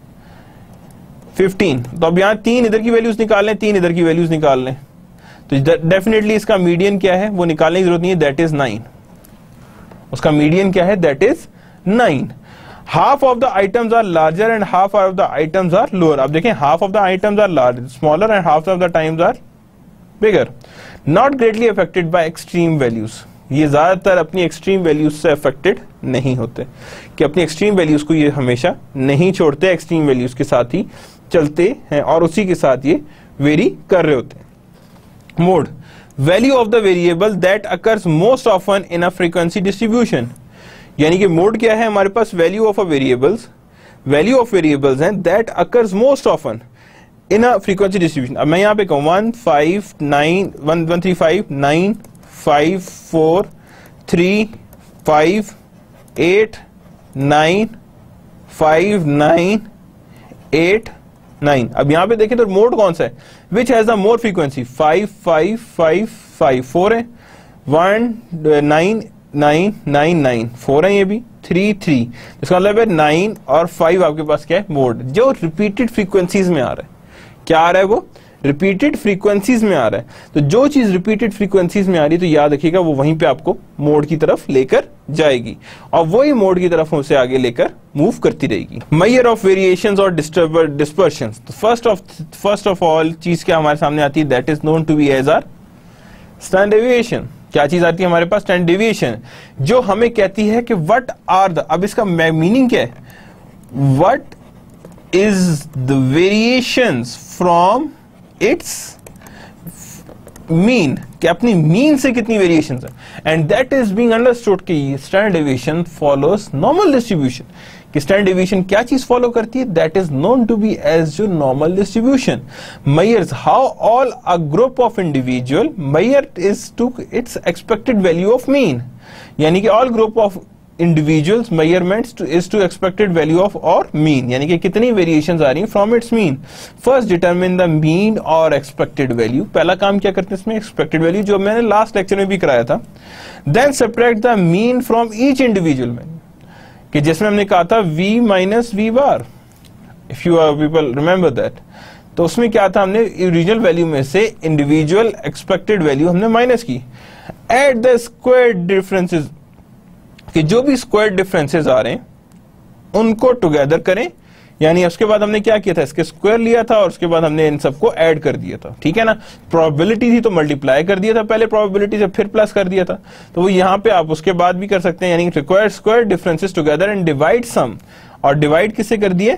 15, तो अब यहां 3 इधर की वैल्यूज निकाल लें, 3 इधर की वैल्यूज निकाल लें, तो डेफिनेटली इसका मीडियन क्या है वो निकालने की जरूरत नहीं है, दैट इज 9। उसका मीडियन क्या है? That is 9। Half of the items are larger and half of the items are lower. अब देखें, half of the items are large smaller and half of the times are bigger. Not greatly affected by extreme values, ये ज्यादातर अपनी extreme values से affected नहीं होते, कि अपनी एक्सट्रीम वैल्यूज को ये हमेशा नहीं छोड़ते, एक्सट्रीम वैल्यूज के साथ ही चलते हैं और उसी के साथ ये वेरी कर रहे होते हैं। Mode, value of the variable that occurs most often in a frequency distribution, यानी कि मोड क्या है? हमारे पास वैल्यू ऑफ वेरिएबल्स हैं that occurs most often in a frequency distribution. अब मैं यहां पे कहूं 1 5 9 1 1 3 5 9 5 4 3 5 8 9 5 9 8 9। अब यहां पे देखें तो मोड कौन सा है? Which has the more frequency? 5 5 5 5 4 है, 1 9 9 9 9 4 है, ये भी 3 3, इसका मतलब है 9 और 5 आपके पास क्या है? मोड, जो रिपीटेड फ्रीक्वेंसीज में आ रहा है। क्या आ रहा है वो? रिपीटेड फ्रीक्वेंसीज में आ रहा है। तो जो चीज रिपीटेड फ्रीक्वेंसीज में आ रही है, तो याद रखिएगा वो वहीं पे आपको मोड की तरफ लेकर जाएगी और वही मोड की तरफ उसे आगे लेकर मूव करती रहेगी। मेजर ऑफ वेरिएशंस और डिस्पर्शंस, तो फर्स्ट ऑफ ऑल चीज क्या हमारे सामने आती है? That is known to be as are standard deviation. क्या चीज आती है हमारे पास? स्टैंडर्ड डेविएशन, जो हमें कहती है कि व्हाट आर द, अब इसका मीनिंग क्या है? What is the variations from its mean, कि अपनी मीन से कितनी वेरिएशंस है, and that is being understood कि standard deviation follows normal distribution, कि स्टैंडर्ड डेविएशन क्या चीज फॉलो करती है? That is known to be as जो normal distribution measures how all a group of individual measure is to its expected value of mean, यानी कि all group of individuals measurements is to expected value of or mean, यानी कि कितनी variations आ रही हैं from its mean. First determine the mean और expected value, पहला काम क्या करते हैं इसमें? एक्सपेक्टेड वैल्यू, जो मैंने लास्ट लेक्चर में भी कराया था। Then separate the mean from each individual में, कि जिसमें हमने कहा था v minus V bar, if you are people remember that, तो उसमें क्या था? हमने ओरिजिनल वैल्यू में से इंडिविजुअल एक्सपेक्टेड वैल्यू हमने माइनस की। एट द स्क्वायर डिफरेंसेस, कि जो भी स्क्वायर डिफरेंसेस आ रहे हैं उनको टुगेदर करें, यानी उसके बाद हमने क्या किया था? इसके स्क्वायर लिया था और उसके बाद हमने इन सबको ऐड कर दिया था, ठीक है ना। प्रोबेबिलिटी थी तो मल्टीप्लाई कर दिया था पहले प्रोबेबिलिटी से, फिर प्लस कर दिया था। तो वो यहाँ पे आप उसके बाद भी कर सकते हैं, यानी require square differences together and divide sum, और डिवाइड किससे कर दिए?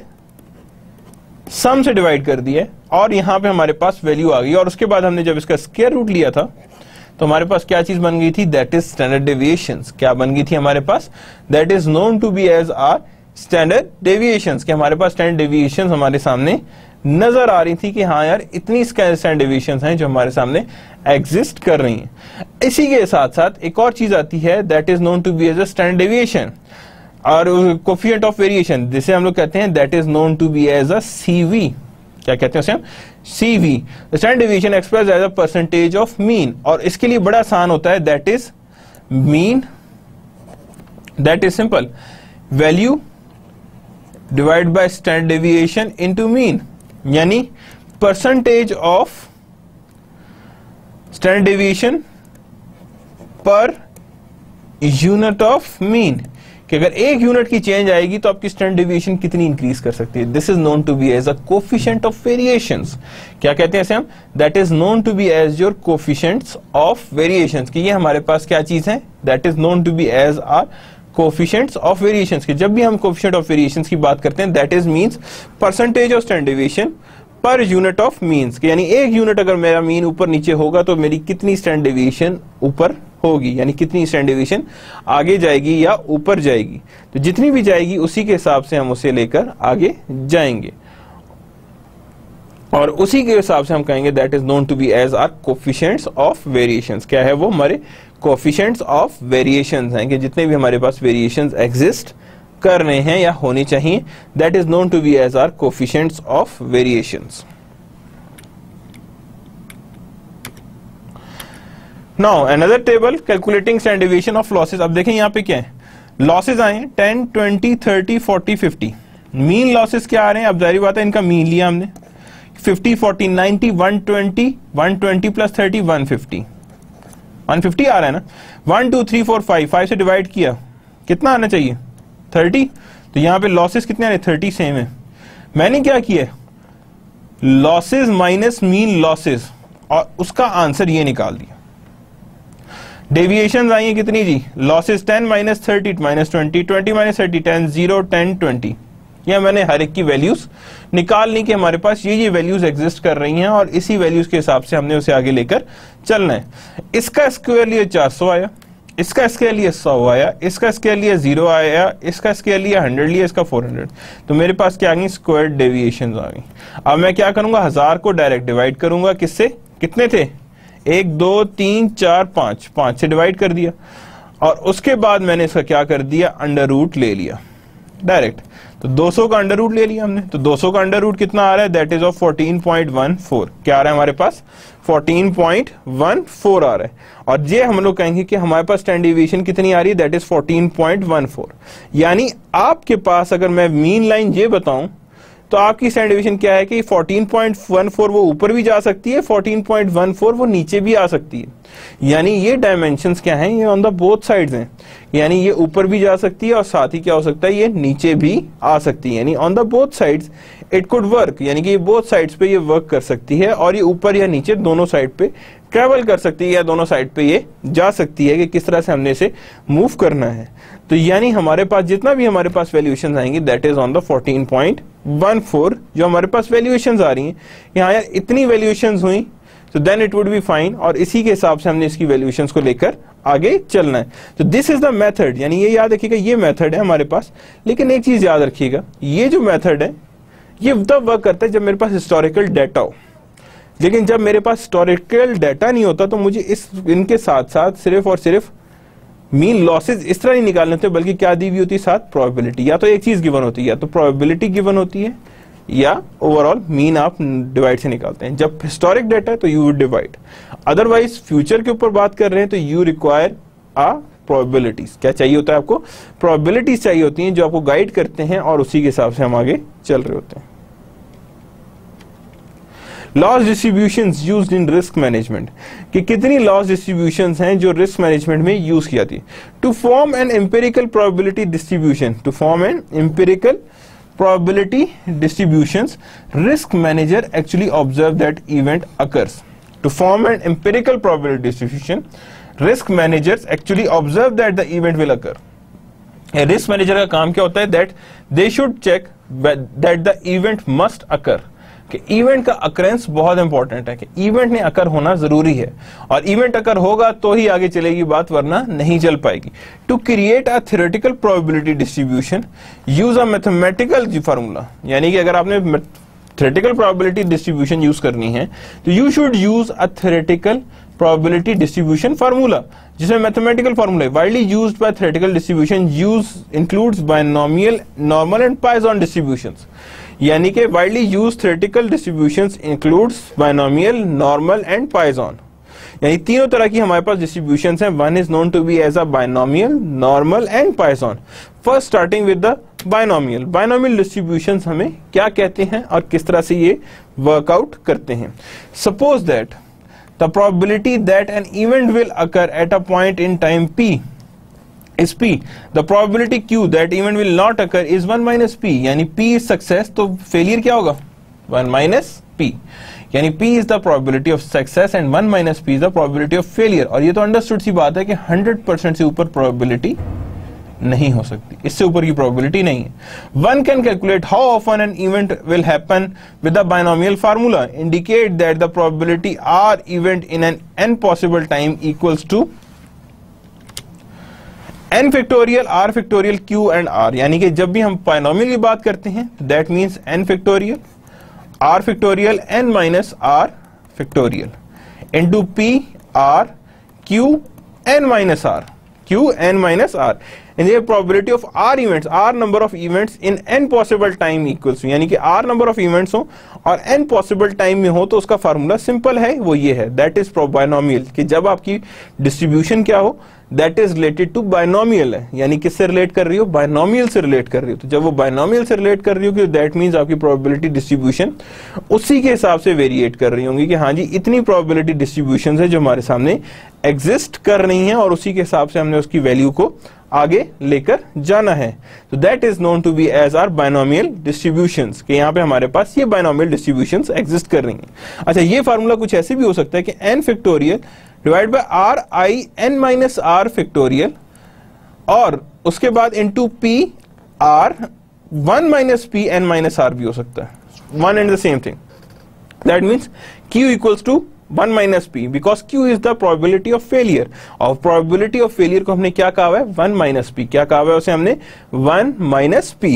सम से डिवाइड कर दिए, और यहाँ पे हमारे पास वैल्यू आ गई। और उसके बाद हमने जब इसका स्क्वायर रूट लिया था तो हमारे पास क्या चीज बन गई थी? That is standard deviations. क्या बन गई थी हमारे पास? That is known to be as are standard deviations, कि हमारे पास स्टैंडर्ड डेविएशंस हमारे सामने नजर आ रही थी कि हाँ यार इतनी स्टैंडर्ड डेविएशंस हैं जो हमारे सामने एग्जिस्ट कर रही हैं। इसी के साथ साथ एक और चीज आती है, that is known to be as a standard deviation, और कोफिशिएंट ऑफ वेरिएशन जिसे हम लोग कहते हैं, that is known to be as a CV। क्या कहते हैं उसे हम? CV, standard deviation express as a percentage of mean, और इसके लिए बड़ा आसान होता है, that is mean, that is simple, value divide by standard deviation into mean, यानी परसेंटेज ऑफ स्टैंडर्ड डेविएशन पर यूनिट ऑफ मीन, कि अगर एक यूनिट की चेंज आएगी तो आपकी स्टैंडर्ड डेविएशन कितनी इंक्रीज कर सकती है। This is known to be as a coefficient of variations. क्या कहते हैं इसे हम? That is known to be as your coefficients of variations, कि ये हमारे पास क्या चीज है? That is known to be as are coefficients of variations, कि जब भी हम कोफिशिएंट ऑफ वेरिएशंस की बात करते हैं, that is means percentage of standard deviation पर यूनिट ऑफ मीन्स, यानी एक यूनिट अगर मेरा मीन ऊपर नीचे होगा तो मेरी कितनी स्टैंडर्ड डेविएशन ऊपर होगी, यानी कितनी स्टैंडर्ड डेविएशन आगे जाएगी या ऊपर जाएगी। तो जितनी भी जाएगी उसी के हिसाब से हम उसे लेकर आगे जाएंगे, और उसी के हिसाब से हम कहेंगे that is known to be as are coefficients of variations. क्या है वो? हमारे कोफिशिएंट्स ऑफ वेरिएशंस हैं, कि जितने भी हमारे पास वेरिएशंस एग्जिस्ट कर रहे हैं या होनी चाहिए, that is known to be as are coefficients of variations. Now another table calculating standard deviation of losses. अब देखें यहाँ पे क्या है, लॉसेस आए हैं 10, 20, 30, 40, 50। मीन लॉसेस क्या आ रहे हैं? अब जाहिर बात है इनका मीन लिया हमने, 50, 40, 90, 120, 120 प्लस 30, 150, 150 आ रहा है ना। 1, 2, 3, 4, 5 से डिवाइड किया, कितना आना चाहिए? 30। तो यहाँ पे लॉसेस कितने आ रहे? 30 सेम है। मैंने क्या किया? लॉसेस माइनस मीन लॉसेस, और उसका आंसर ये निकाल दिया। डेविएशन आई है कितनी जी? Losses 10 minus 30 minus 20, 20 minus 30, 10, 0, 10, 20। यह मैंने हर एक की वैल्यूज निकाल ली कि हमारे पास ये वैल्यूज एग्जिस्ट कर रही हैं, और इसी वैल्यूज के हिसाब से हमने उसे आगे लेकर चलना है। इसका स्क्वायर लिया 400 आया, इसका स्क्वायर लिया 100 आया, इसका स्क्वायर लिया 0 आया, इसका स्क्वायर लिया 100 लिया, इसका 400। तो मेरे पास क्या आ गई? स्क्वायर डेविएशन आ गई। अब मैं क्या करूंगा? 1000 को डायरेक्ट डिवाइड करूंगा, किससे? कितने थे? 1, 2, 3, 4, 5 से डिवाइड कर दिया, और उसके बाद मैंने इसका क्या कर दिया? अंडर रूट ले लिया डायरेक्ट। तो 200 का अंडर रूट ले लिया हमने, तो 200 का अंडर रूट कितना आ रहा है? That is of 14.14। क्या आ रहा है हमारे पास? 14.14 आ रहा है। और ये हम लोग कहेंगे कि हमारे पास स्टैंडर्ड डेविएशन कितनी आ रही है? That is 14.14। यानी आपके पास अगर मैं मीन लाइन ये बताऊं तो आपकी स्टैंडर्ड डिवीजन क्या है कि 14.14 वो ऊपर भी जा सकती है, 14.14 वो नीचे भी आ सकती है। यानी ये डायमेंशंस क्या हैं, ये ऑन द बोथ साइड्स हैं, यानी ये ऊपर भी जा सकती है और साथ ही क्या हो सकता है, ये नीचे भी आ सकती है, यानी on the both sides it could work, यानी कि ये बोथ साइड्स पे ये वर्क कर सकती है और ये ऊपर या नीचे दोनों साइड पे ट्रेवल कर सकती है या दोनों साइड पे ये जा सकती है कि किस तरह से हमने इसे मूव करना है। तो यानी हमारे पास जितना भी हमारे पास वैल्यूएशंस आएंगी दैट इज ऑन द 14.14 जो हमारे पास वैल्यूएशंस आ रही हैं। यहाँ यार इतनी वैल्यूएशंस हुई तो then it would be fine, और इसी के हिसाब से हमने इसकी वैल्यूएशंस को लेकर आगे चलना है। तो दिस इज द मेथड, यानी ये याद रखिएगा ये मेथड है हमारे पास। लेकिन एक चीज याद रखिएगा, ये जो मेथड है ये तब वर्क करता है जब मेरे पास हिस्टोरिकल डाटा हो। लेकिन जब मेरे पास हिस्टोरिकल डाटा नहीं होता तो मुझे इनके साथ साथ सिर्फ और सिर्फ मीन लॉसेज इस तरह नहीं निकालने होते, बल्कि क्या दी हुई होती है साथ, प्रोबेबिलिटी। या तो एक चीज गिवन होती है, या तो प्रोबेबिलिटी गिवन होती है या ओवरऑल मीन आप डिवाइड से निकालते हैं। जब हिस्टोरिक डाटा है तो you would divide, otherwise future के ऊपर बात कर रहे हैं तो यू रिक्वायर आ प्रोबेबिलिटीज। क्या चाहिए होता है आपको, प्रोबेबिलिटीज चाहिए होती हैं जो आपको गाइड करते हैं और उसी के हिसाब से हम आगे चल रहे होते हैं। Loss distributions used in risk management, कि कितनी लॉस डिस्ट्रीब्यूशंस हैं जो रिस्क मैनेजमेंट में यूज की जाती है। To form an empirical probability distribution, to form an empirical probability distributions, risk manager actually observe that event occurs. To form an empirical probability distribution, risk managers actually observe that the event will occur. A risk manager का काम क्या होता है, that they should check that the event must occur. कि event का occurrence बहुत important है, कि इवेंट ने अकर होना जरूरी है और इवेंट अकर होगा तो ही आगे चलेगी बात, वरना नहीं चल पाएगी। To create a theoretical probability distribution use a mathematical formula, यानी कि अगर आपने थ्योरेटिकल प्रोबेबिलिटी डिस्ट्रीब्यूशन यूज करनी है तो you should use a theoretical probability distribution formula, जिसमें मैथमेटिकल फार्मूला है। Widely used by theoretical distribution use includes binomial, normal and Poisson distributions, यानी कि widely use theoretical distributions includes binomial, normal and Poisson, यानी तीनों तरह की हमारे पास डिस्ट्रीब्यूशंस हैं। One is known to be as a binomial, normal and Poisson. First starting with the binomial, binomial distributions हमें क्या कहते हैं और किस तरह से ये वर्कआउट करते हैं। Suppose that the probability that an event will occur at a point in time p is p, the probability q that event will not occur is 1 minus p, यानी p is success तो failure क्या होगा 1 minus p, यानी p is the probability of success and 1 minus p is the probability of failure। और ये तो understood सी बात है कि 100% से ऊपर probability नहीं हो सकती, इससे ऊपर की प्रोबेबिलिटी नहीं है। One can calculate how often an event will happen with the binomial formula, indicate that the probability r event in an n possible time equals to n factorial r factorial q and r, यानी कि जब भी हम binomial की बात करते हैं तो that means n factorial r factorial n minus r factorial into p r q n minus r, q n minus r, and the probability of r events, r number of events in n possible time equals, यानी कि r number of events हो और n possible time में हो तो उसका formula simple है, वो ये है, that is बायनॉमियल, कि जब आपकी डिस्ट्रीब्यूशन क्या हो that is related to binomial है, यानी किससे रिलेट कर रही हो, बायनॉमियल से रिलेट कर रही हो। तो जब वो बायनॉमियल से रिलेट कर रही हो कि दैट मींस आपकी प्रोबेबिलिटी डिस्ट्रीब्यूशन उसी के हिसाब से वेरिएट कर रही होंगी कि हाँ जी इतनी प्रोबेबिलिटी डिस्ट्रीब्यूशन है जो हमारे सामने एग्जिस्ट कर रही हैं और उसी के हिसाब से हमने उसकी वैल्यू को आगे लेकर जाना है। तो that is known to be as are binomial distributions, कि यहाँ पे हमारे पास ये बायनॉमियल डिस्ट्रीब्यूशंस एग्जिस्ट कर रही हैं। अच्छा, ये फार्मूला कुछ ऐसे भी हो सकता है कि n factorial divide by r i n minus r factorial और उसके बाद into p r 1 minus p n minus r भी हो सकता है, one and the same thing. That means q equals to 1 minus P, because q is the probability of failure, और probability of failure को हमने क्या कहा है 1 माइनस पी, क्या कहा है उसे हमने 1 minus P.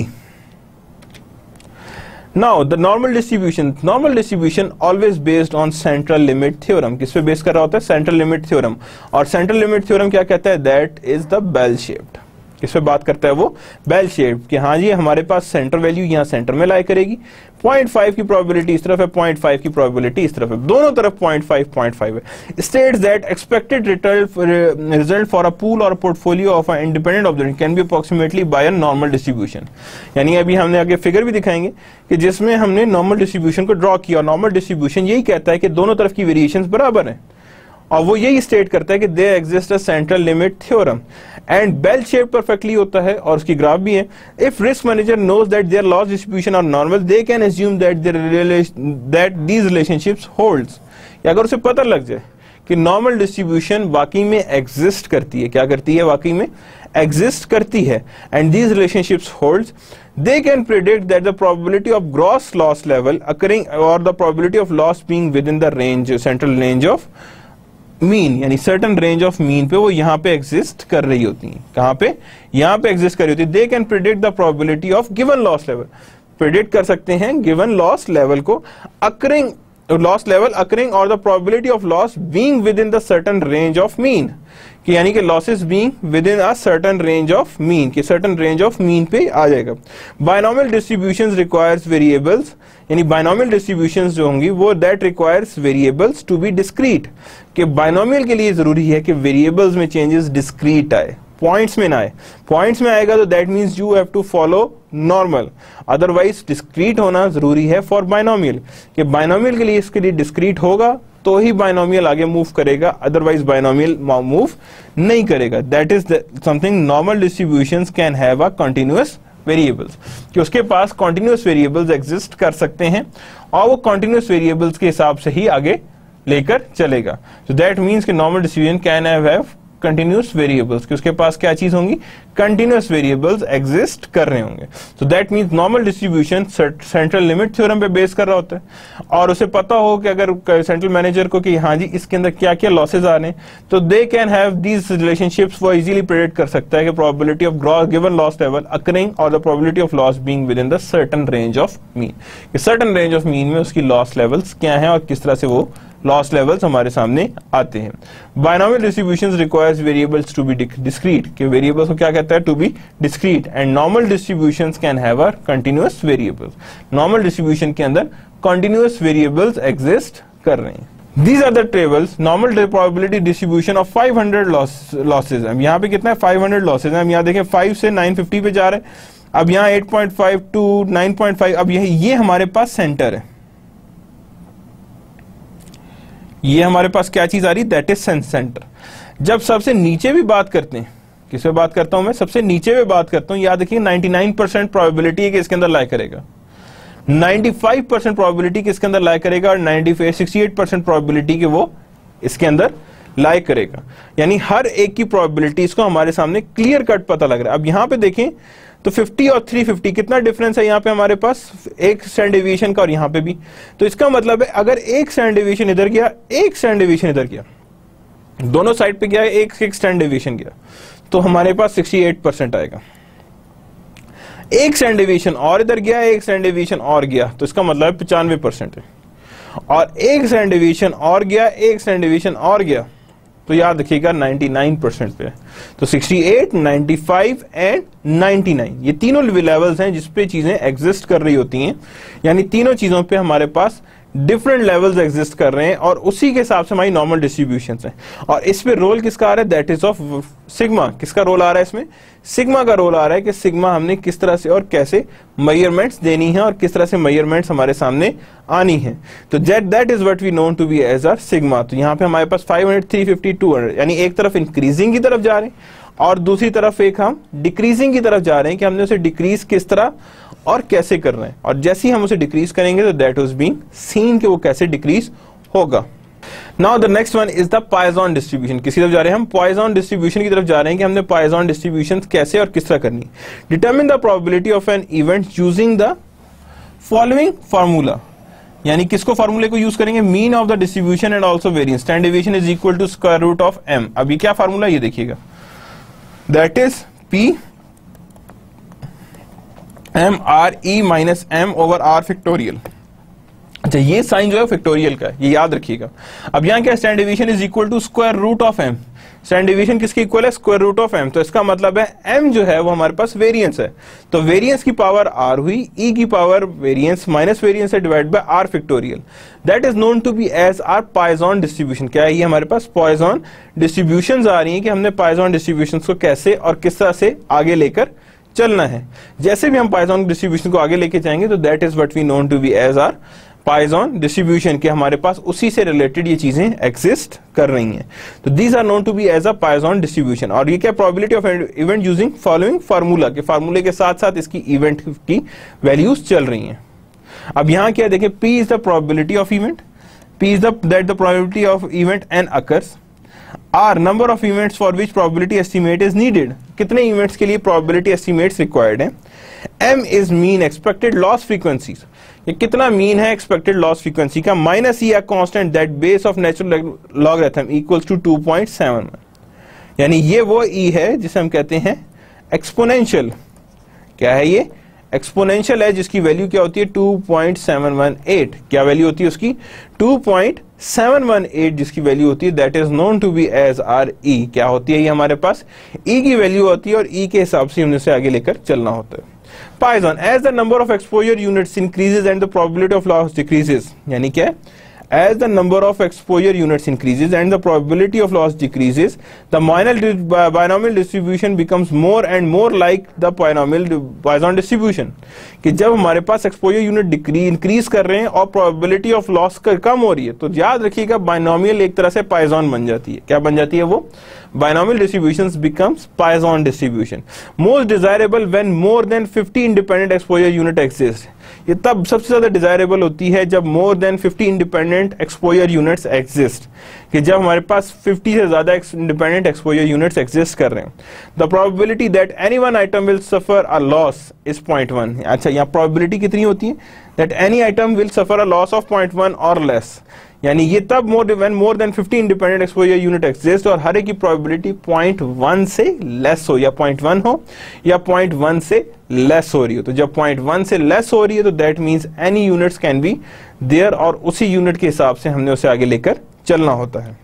Now the normal distribution always based on central limit theorem, किस पे बेस कर रहा होता है, सेंट्रल लिमिट थ्योरम। और सेंट्रल लिमिट थ्योरम क्या कहता है, that is the bell shaped, किस पे बात करता है वो, बेल शेप, कि हाँ जी हमारे पास सेंटर वैल्यू यहाँ सेंटर में लाई करेगी, 0.5 की प्रोबेबिलिटी इस तरफ है, 0.5 की प्रोबेबिलिटी इस तरफ है, दोनों तरफ 0.5 है। States that expected result for a pool और portfolio of a independent object can be approximately by a normal distribution. यानी अभी हमने आगे फिगर भी दिखाएंगे कि जिसमें हमने नॉर्मल डिस्ट्रीब्यूशन को ड्रॉ किया, और नॉर्मल डिस्ट्रीब्यूशन यही कहता है कि दोनों तरफ की वेरिएशंस बराबर हैं, और वो यही स्टेट करता है कि there exist a central limit theorem and bell shape perfectly होता है, और उसकी ग्राफ भी है। If risk manager knows that there loss distribution are normal they can assume that these relationships holds. अगर उसे पता लग जाए कि नॉर्मल डिस्ट्रीब्यूशन वाकई में एग्जिस्ट करती है, क्या करती है, वाकई में एग्जिस्ट करती है, and these relationships holds, they can predict that the probability of gross loss level occurring or the probability of loss being within the range, central range of mean, यानी certain range of mean पे वो यहाँ पे exist कर रही होती हैं। कहाँ पे, यहाँ पे exist कर रही होती है। they can predict the probability of given loss level, predict कर सकते हैं given loss level को, occurring loss level occurring or the probability of loss being within the certain range of mean, कि यानी कि losses being within a certain range of mean, कि certain range of mean पे आ जाएगा। Binomial distributions requires variables, यानी binomial distributions जो होंगी वो that requires variables to be discrete, कि binomial के लिए जरूरी है कि variables में changes discrete आए, पॉइंट्स में ना आए। पॉइंट्स में आएगा तो that means you have to follow normal, otherwise discrete होना जरूरी है फॉर बाइनोमियल, कि बाइनोमियल के लिए इसके लिए डिस्क्रीट होगा तो ही बाइनोमियल आगे मूव करेगा, अदरवाइज बाइनोमियल मूव नहीं करेगा। That is something normal distributions can have a continuous variables, कि उसके पास कंटिन्यूअस वेरिएबल्स एग्जिस्ट कर सकते हैं और वो कंटिन्यूअस वेरिएबल्स के हिसाब से ही आगे लेकर चलेगा। सो दैट मीन्स कि normal distribution can have continuous variables, कि उसके पास क्या चीज होंगी, कंटिन्यूअस वेरिएबल्स एग्जिस्ट कर रहे होंगे। So that means normal distribution central limit theorem पे बेस कर रहा होता है, और उसे पता हो कि अगर सेंट्रल मैनेजर को कि हाँ जी इसके अंदर क्या क्या लॉसेज आ रहे हैं, तो they can have these relationships, वो इजीली प्रेडिक्ट कर सकता है कि probability of gross given loss level occurring और the probability of loss being within the certain range of mean, कि सर्टेन रेंज ऑफ मीन में उसकी लॉस लेवल्स क्या हैं और किस तरह से वो लॉस लेवल्स हमारे सामने आते हैं। Binomial distributions requires variables to be discrete, कि वेरिएबल्स को क्या कहता है, to be discrete, and normal distributions can have a continuous variables. Normal distribution के अंदर कंटीन्यूअस वेरिएबल्स एग्जिस्ट कर रहे हैं। These are the tables, normal probability distribution of 500 losses। अब यहाँ पे कितना है, 500 losses हैं। अब यहाँ देखें 5 से 950 पे जा रहे हैं, अब यहाँ 8.5 to 9.5, अब ये हमारे पास सेंटर है, ये हमारे पास क्या चीज आ रही, दैट इज सेंटर। जब सबसे नीचे भी बात करते हैं, किस पे बात करता हूं मैं, सबसे नीचे पे बात करता हूं, याद रखिए 99% प्रोबेबिलिटी है कि इसके अंदर लाई करेगा, 95% प्रोबेबिलिटी कि इसके अंदर लाई करेगा, और 68% प्रोबेबिलिटी कि वो इसके अंदर लाई करेगा। यानी हर एक की प्रोबेबिलिटीज को हमारे सामने क्लियर कट पता लग रहा है। अब यहां पे देखें तो 50 और 350 कितना डिफरेंस है यहाँ पे हमारे पास, एक स्टैंडर्ड डेविएशन का, और यहाँ पे भी। तो इसका मतलब है अगर एक स्टैंडर्ड डेविएशन इधर गया, एक स्टैंडर्ड डेविएशन इधर गया, दोनों साइड पे गया, एक स्टैंडर्ड डेविएशन गया, तो हमारे पास 68% आएगा। एक स्टैंडर्ड डेविएशन और इधर गया, एक स्टैंडर्ड डेविएशन और गया, तो इसका मतलब 95% है। और एक स्टैंडर्ड डेविएशन और गया, एक स्टैंडर्ड डेविएशन और गया, तो याद रखिएगा 99% पे है। तो 68, 95 एंड 99 ये तीनों लेवल्स हैं जिसपे चीजें एग्जिस्ट कर रही होती हैं, यानी तीनों चीजों पे हमारे पास डिफरेंट लेवल्स एग्जिस्ट कर रहे हैं, और उसी के हिसाब से हमारी नॉर्मल डिस्ट्रीब्यूशंस हैं। और इस पे रोल किसका आ रहा है, दैट इज ऑफ सिग्मा। किसका रोल आ रहा है इसमें, सिग्मा का रोल आ रहा है, कि सिग्मा हमने किस तरह से और कैसे मेजरमेंट्स देनी है और किस तरह से मेजरमेंट्स हमारे सामने आनी है। तो that is what we known to be as are sigma. तो यहाँ पे हमारे पास 500, 350, 200, यानी एक तरफ इंक्रीजिंग की तरफ जा रहे हैं और दूसरी तरफ एक हम डिक्रीजिंग की तरफ जा रहे हैं, कि हमने उसे डिक्रीज किस तरह और कैसे कर रहे हैं, और जैसे ही हम उसे डिक्रीज करेंगे तो दैट वाज बीइंग सीन कि वो कैसे डिक्रीज होगा। Now the next one is the Poisson distribution. किसी तरफ जा रहे हैं हम, पॉइजन डिस्ट्रीब्यूशन की तरफ जा रहे हैं, कि हमने पॉइजन डिस्ट्रीब्यूशन कैसे और किस तरह करनी है। Determine the probability of an event using the following formula, यानी किसको फार्मूले को यूज करेंगे, mean of the distribution and also variance, standard deviation is equal to square root of M. अब ये क्या फार्मूला, ये देखिएगा, that is P M R E minus M over R factorial. अच्छा, ये साइन जो है फैक्टोरियल का, ये याद रखिएगा। अब यहाँ क्या, standard deviation is equal to square root of M. Standard deviation किसके इक्वल है, स्क्वायर रूट ऑफ एम। तो इसका मतलब है एम जो है वो हमारे पास वेरिएंस है, तो वेरिएंस की पावर आर हुई, ई की पावर वेरिएंस माइनस वेरिएंस है divide by R factorial. That is known to be as are Poisson distribution. क्या है ये, हमारे पास पॉइजन डिस्ट्रीब्यूशंस आ रही हैं कि हमने पॉइजन डिस्ट्रीब्यूशंस को कैसे और किस तरह से आगे लेकर चलना है। जैसे भी हम पॉइजन डिस्ट्रीब्यूशन को आगे लेके जाएंगे तो that is what we known to be as are Poisson distribution, के हमारे पास उसी से रिलेटेड ये चीजें एग्जिस्ट कर रही हैं। तो these are known to be as a Poisson distribution. और ये क्या, probability of event using following formula, के फार्मूले के साथ साथ इसकी इवेंट की वैल्यूज चल रही हैं। अब यहां क्या देखें, P is the probability of event, P is that the probability of event an occurs, R number of events for which probability estimate is needed, कितने इवेंट्स के लिए प्रोबेबिलिटी एस्टिमेट्स रिक्वायर्ड है। M is mean expected loss frequencies, ये कितना mean है expected loss frequency का, minus e constant that base of natural logarithm equals to 2.71। यानी ये वो ई है जिसे हम कहते हैं एक्सपोनेंशियल। क्या है ये, एक्सपोनेंशियल है, जिसकी वैल्यू क्या होती है 2.718। क्या वैल्यू होती है उसकी 2.718, जिसकी वैल्यू होती है that is known to be as our e. क्या होती है ये, हमारे पास ई की वैल्यू होती है और ई के हिसाब से हमने उसे आगे लेकर चलना होता है। Poisson, as the number of exposure units increases and the probability of loss decreases, यानी क्या, as the number of exposure units increases and the probability of loss decreases, the binomial distribution becomes more and more like the Poisson distribution। कि जब हमारे पास exposure unit increase कर रहे हैं और probability of loss कम हो रही है, तो याद रखिएगा binomial एक तरह से Poisson बन जाती है। क्या बन जाती है वो, binomial distributions becomes Poisson distribution। Most desirable when more than 50 independent exposure unit exist। ये तब सबसे ज्यादा डिजायरेबल होती है जब more than 50 independent exposure units exist, कि जब हमारे पास 50 से ज्यादा इंडिपेंडेंट एक्सपोजर यूनिट्स एग्जिस्ट कर रहे हैं। The probability that any one item will suffer a loss is 0.1। अच्छा, यहाँ प्रोबेबिलिटी कितनी होती है, that any item will suffer a loss of 0.1 और लेस। यानी ये तब more than 50 independent exposure unit exist और हर एक की प्रोबेबिलिटी 0.1 से लेस हो, या 0.1 हो या 0.1 से लेस हो रही हो। तो जब 0.1 से लेस हो रही है तो that means any units can be there, और उसी यूनिट के हिसाब से हमने उसे आगे लेकर चलना होता है।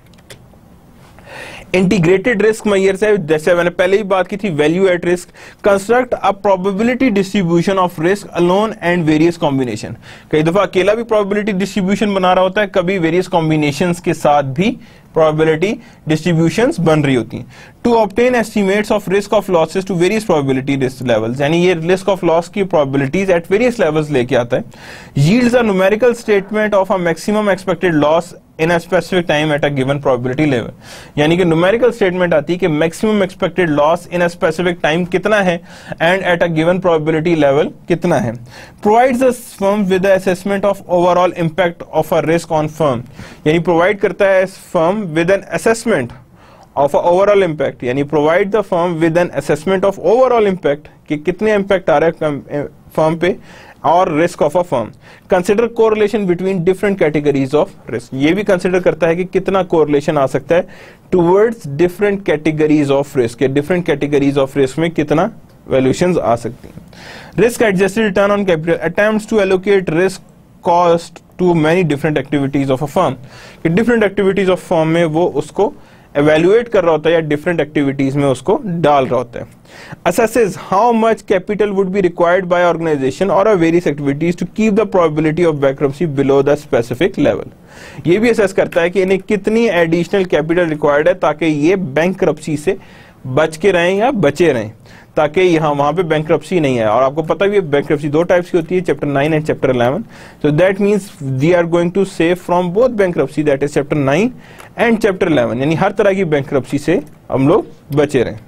इंटीग्रेटेड रिस्क मेजर्स है, जैसे मैंने पहले ही बात की थी, value at risk. Construct a probability distribution of risk alone and various combination. कई दफा अकेला भी प्रोबेबिलिटी डिस्ट्रीब्यूशन बना रहा होता है, कभी वेरियस कॉम्बिनेशंस के साथ भी प्रोबेबिलिटी डिस्ट्रीब्यूशंस बन रही होती हैं। To obtain estimates of risk of losses to various probability levels, यानी ये रिस्क ऑफ लॉस की प्रोबेबिलिटीज एट वेरियस लेवल्स लेके आता है। Yields a numerical statement of a maximum expected loss in a specific time at a given probability level. यानी कि numerical statement आती है कि maximum expected loss in a specific time कितना है and at a given probability level कितना है। Provides the firm with the assessment of overall impact of a risk on firm, यानी प्रोवाइड करता है firm with an assessment of overall impact, यानी provide the firm with an assessment of overall impact, कि कितने impact आ रहा है firm पे और risk of a firm. Consider correlation between different categories of risk, ये भी कंसिडर करता है कि कितना कोरिलेशन आ सकता है towards different categories of risk, different categories of risk में कितना वैल्यूएशंस आ सकती हैं। Risk adjusted return on capital attempts to allocate risk cost to many different activities of a firm, कि डिफरेंट एक्टिविटीज ऑफ फर्म में वो उसको evaluate कर रहा होता है या डिफरेंट एक्टिविटीज में उसको डाल रहा होता है। assesses how much capital would be required by organization or a various activities to keep the probability of bankruptcy below the specific level। ये भी assess करता है कि इन्हें कितनी additional capital required है ताकि ये bankruptcy से बच के रहें या बचे रहें, ताकि यहाँ वहां पे बैंक्रप्सी नहीं है। और आपको पता भी है बैंक्रप्सी दो टाइप्स की होती है, चैप्टर 9 एंड चैप्टर 11। तो that means we are going to save from both bankruptcy, that is chapter 9 and chapter 11, यानी हर तरह की बैंक्रप्सी से हम लोग बचे रहें।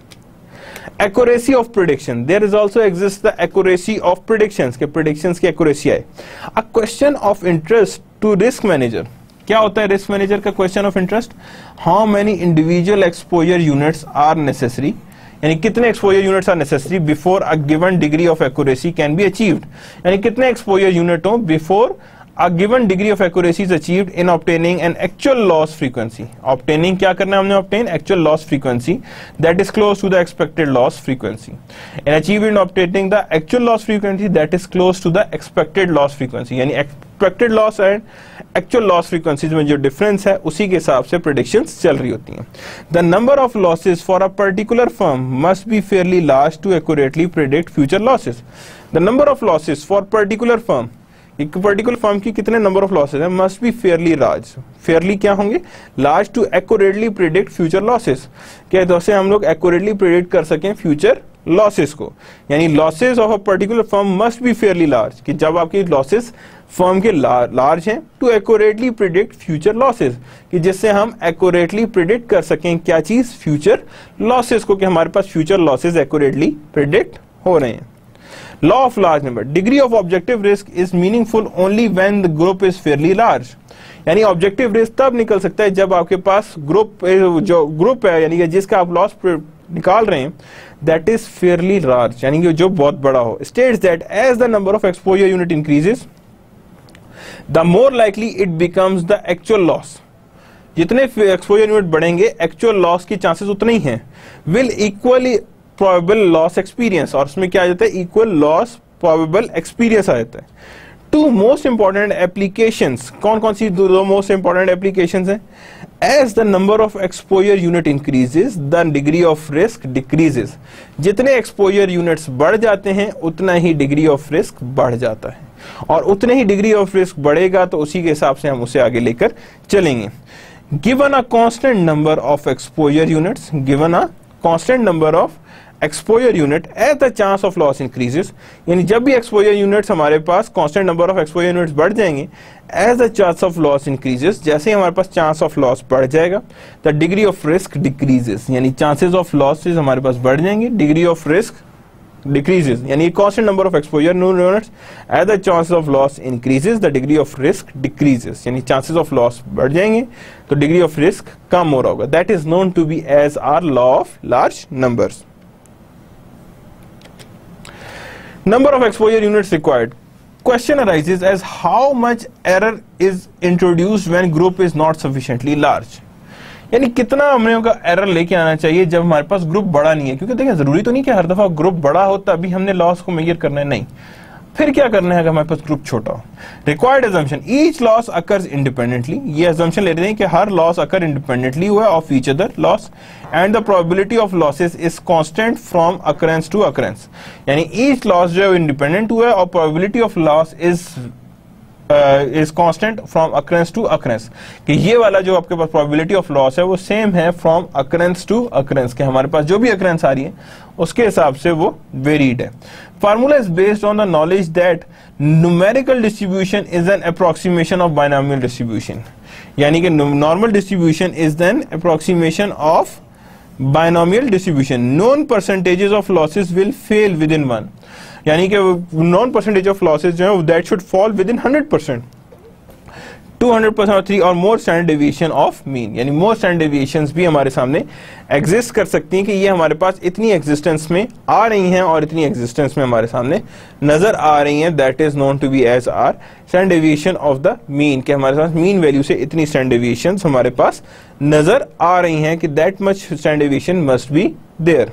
Accuracy of prediction, there is also exists the accuracy of predictions, के predictions की accuracy है। A question of interest to risk manager, क्या होता है रिस्क मैनेजर का question of interest? How many individual exposure units are necessary, यानी कितने exposure units are necessary before a given degree of accuracy can be achieved, यानी कितने exposure unit हो बिफोर A given degree of accuracy is achieved in obtaining an actual loss frequency. Obtaining क्या करना है हमने? obtain actual loss frequency that is close to the expected loss frequency. And achieved in obtaining the actual loss frequency that is close to the expected loss frequency. यानी expected loss and actual loss frequencies में जो difference है उसी के हिसाब से predictions चल रही होती हैं. The number of losses for a particular firm must be fairly large to accurately predict future losses. The number of losses for particular firm, एक पर्टिकुलर फर्म की कितने नंबर ऑफ लॉसेस है, must be fairly large. Fairly क्या होंगे? Large to accurately predict future losses. क्या तो से हम लोग एक्यूरेटली प्रिडिक्ट कर सकें फ्यूचर लॉसेस को. यानी losses of a particular firm must be fairly large, कि जब आपकी लॉसेस फर्म के लार्ज हैं to accurately predict future losses, कि जिससे हम एक्यूरेटली प्रिडिक्ट कर सकें क्या चीज? फ्यूचर लॉसेस को, कि हमारे पास फ्यूचर लॉसेस एक्यूरेटली प्रिडिक्ट हो रहे हैं. Law of large number. Degree of objective risk is meaningful only when the group is fairly large. यानी ऑब्जेक्टिव रिस्क तब निकल सकता है जब आपके पास जो ग्रुप है, यानी कि जिसका आप लॉस निकाल रहे हैं, दैट इज फेयरली लार्ज, यानी कि जो बहुत बड़ा हो. States that as the number of exposure unit increases, the more likely it becomes the actual loss. जितने एक्सपोजर यूनिट बढ़ेंगे, एक्चुअल लॉस की चांसेस उतने ही हैं. Will equally probable loss experience, और उसमें क्या आ जाता है? इक्वल लॉस प्रोबेबल एक्सपीरियंस आ जाता है. टू मोस्ट इंपॉर्टेंट एप्लीकेशंस, कौन कौन सी दो मोस्ट इंपॉर्टेंट एप्लीकेशंस हैं? As the number of exposure unit increases the degree of risk decreases. जितने एक्सपोजर यूनिट्स बढ़ जाते हैं उतना ही डिग्री ऑफ रिस्क बढ़ जाता है, और उतने ही डिग्री ऑफ रिस्क बढ़ेगा तो उसी के हिसाब से हम उसे आगे लेकर चलेंगे. Given a constant number of exposure units, given a constant number of exposure unit as the chance of loss increases, यानी जब भी एक्सपोजर यूनिट्स हमारे पास constant number of exposure units बढ़ जाएंगे, as the chance of loss increases, जैसे ही हमारे पास चांस ऑफ लॉस बढ़ जाएगा, the degree of risk decreases, यानी चांसेस ऑफ लॉसेस हमारे पास बढ़ जाएंगे, डिग्री ऑफ रिस्क डिक्रीजेस, यानी constant number of exposure units as the chance of loss increases, the degree of risk decreases, यानी chances of loss बढ़ जाएंगे तो डिग्री ऑफ रिस्क कम हो रहा होगा. That is known to be as our law of large numbers. Number of exposure units required. Question arises as how much error is introduced when group is not sufficiently large. यानी कितना हमने का error लेके आना चाहिए जब हमारे पास group बड़ा नहीं है, क्योंकि देखिए जरूरी तो नहीं कि हर दफा ग्रुप बड़ा हो तभी हमने लॉस को मेजर करना है, नहीं. फिर क्या करना है अगर हमारे पास ग्रुप छोटा हो? Required assumption, each loss occurs independently. ये assumption ले रहे हैं कि हर लॉस occur independently हुआ of each other loss and the probability of losses is constant from occurrence to occurrence. यानी each loss जो है independent हुआ है और probability of loss is constant from occurrence to occurrence, कि ये वाला जो आपके पास probability of loss है वो सेम है from occurrence to occurrence, कि हमारे पास जो भी occurrence आ रही है उसके हिसाब से वो varied है. Formula is based on the knowledge that numerical distribution is an approximation of binomial distribution. यानी कि normal distribution is an approximation of binomial distribution. Known percentages of losses will fail within one. यानी कि known percentage of losses जो है that should fall within 100%, 200% और 3 और more standard deviation of mean. यानी more standard deviations भी हमारे सामने exist कर सकती हैं कि ये हमारे पास इतनी existence में आ रही हैं और इतनी existence में हमारे सामने नजर आ रही हैं. That is known to be as our standard deviation of the mean, कि हमारे पास mean value से इतनी standard deviations हमारे पास नजर आ रही हैं कि that much standard deviation must be there.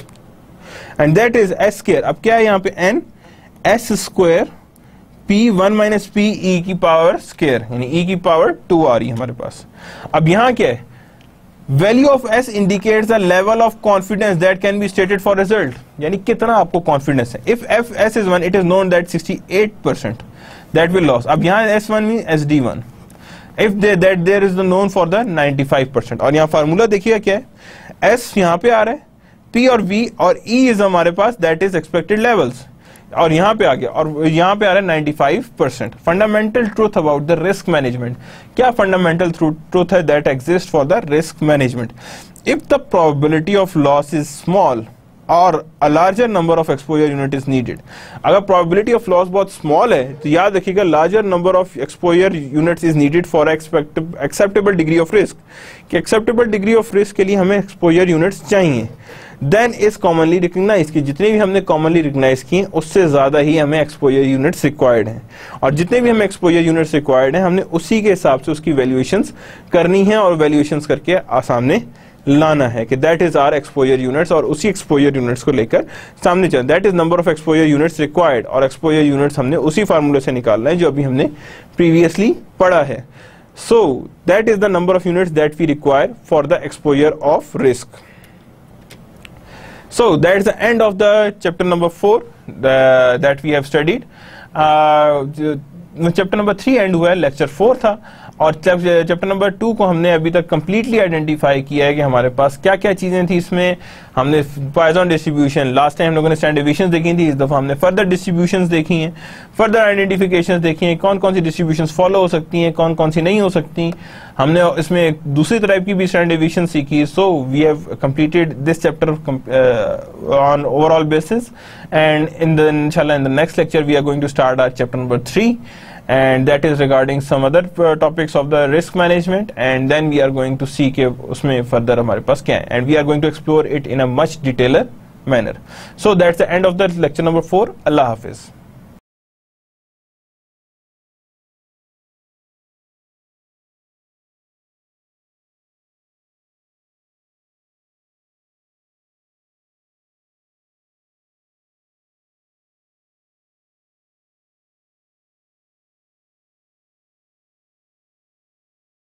And that is s square. अब क्या है यहाँ पे n s square p1 minus p e की पावर स्क्वायर, यानी e की पावर 2 आ रही है हमारे पास. अब यहाँ क्या है? Value of s indicates the level of confidence that can be stated for result, यानी कितना आपको कॉन्फिडेंस है. If f s is 1, it is known that 68% that will loss. अब यहाँ s1 means sd1. If that there is the known for the 95%. और यहाँ formula देखिएगा क्या है? s यहाँ पे आ रहा है, P और V और E इज हमारे पास दैट इज एक्सपेक्टेड लेवल्स, और यहाँ पे आ गया और यहाँ पे आ रहा है 95%. Fundamental truth about the risk management. क्या फंडामेंटल ट्रूथ है that exist for the risk management? If the probability of loss is small, और a larger number of exposure unit is needed. अगर probability of loss बहुत small है तो याद रखिएगा larger number of exposure units is needed for acceptable degree of risk, कि acceptable degree of risk के लिए हमें exposure units चाहिए. Then is commonly recognized, कि जितने भी हमने commonly recognize किए उससे ज़्यादा ही हमें exposure units required हैं, और जितने भी हमें exposure units required हैं हमने उसी के हिसाब से उसकी valuations करनी है और valuations करके सामने लाना है कि that is our exposure units, और उसी एक्सपोजर यूनिट्स को लेकर सामने चल, that is number of exposure units required, और एक्सपोजर यूनिट्स हमने उसी फार्मूले से निकालना है जो अभी हमने प्रीवियसली पढ़ा है. So that is the number of units that we require for the exposure of risk. So that is the end of the chapter number 4 that we have studied. Chapter number 3 end हुआ है, lecture 4 था, और chapter number 2 को हमने अभी तक completely identify किया है कि हमारे पास क्या क्या चीजें थी. इसमें हमने पॉइजन डिस्ट्रीब्यूशन, लास्ट टाइम हम लोगों ने स्टैंडर्ड डेविएशंस देखी थी, इस दफा हमने फर्दर डिस्ट्रीब्यूशंस देखी हैं, फर्दर आइडेंटिफिकेशंस देखी हैं, कौन कौन सी डिस्ट्रीब्यूशंस फॉलो हो सकती हैं, कौन कौन सी नहीं हो सकती. हमने इसमें एक दूसरी टाइप की भी स्टैंडर्ड डेविएशन सीखी. So we have completed this chapter on overall basis, and इंशाल्लाह in the next lecture we are going to start our chapter number 3, and that is regarding some other topics of the risk management, and then we are going to see कि उसमें further हमारे पास क्या है, and we are going to explore it in a much detailer manner. So that's the end of the lecture number 4. Allah Hafiz.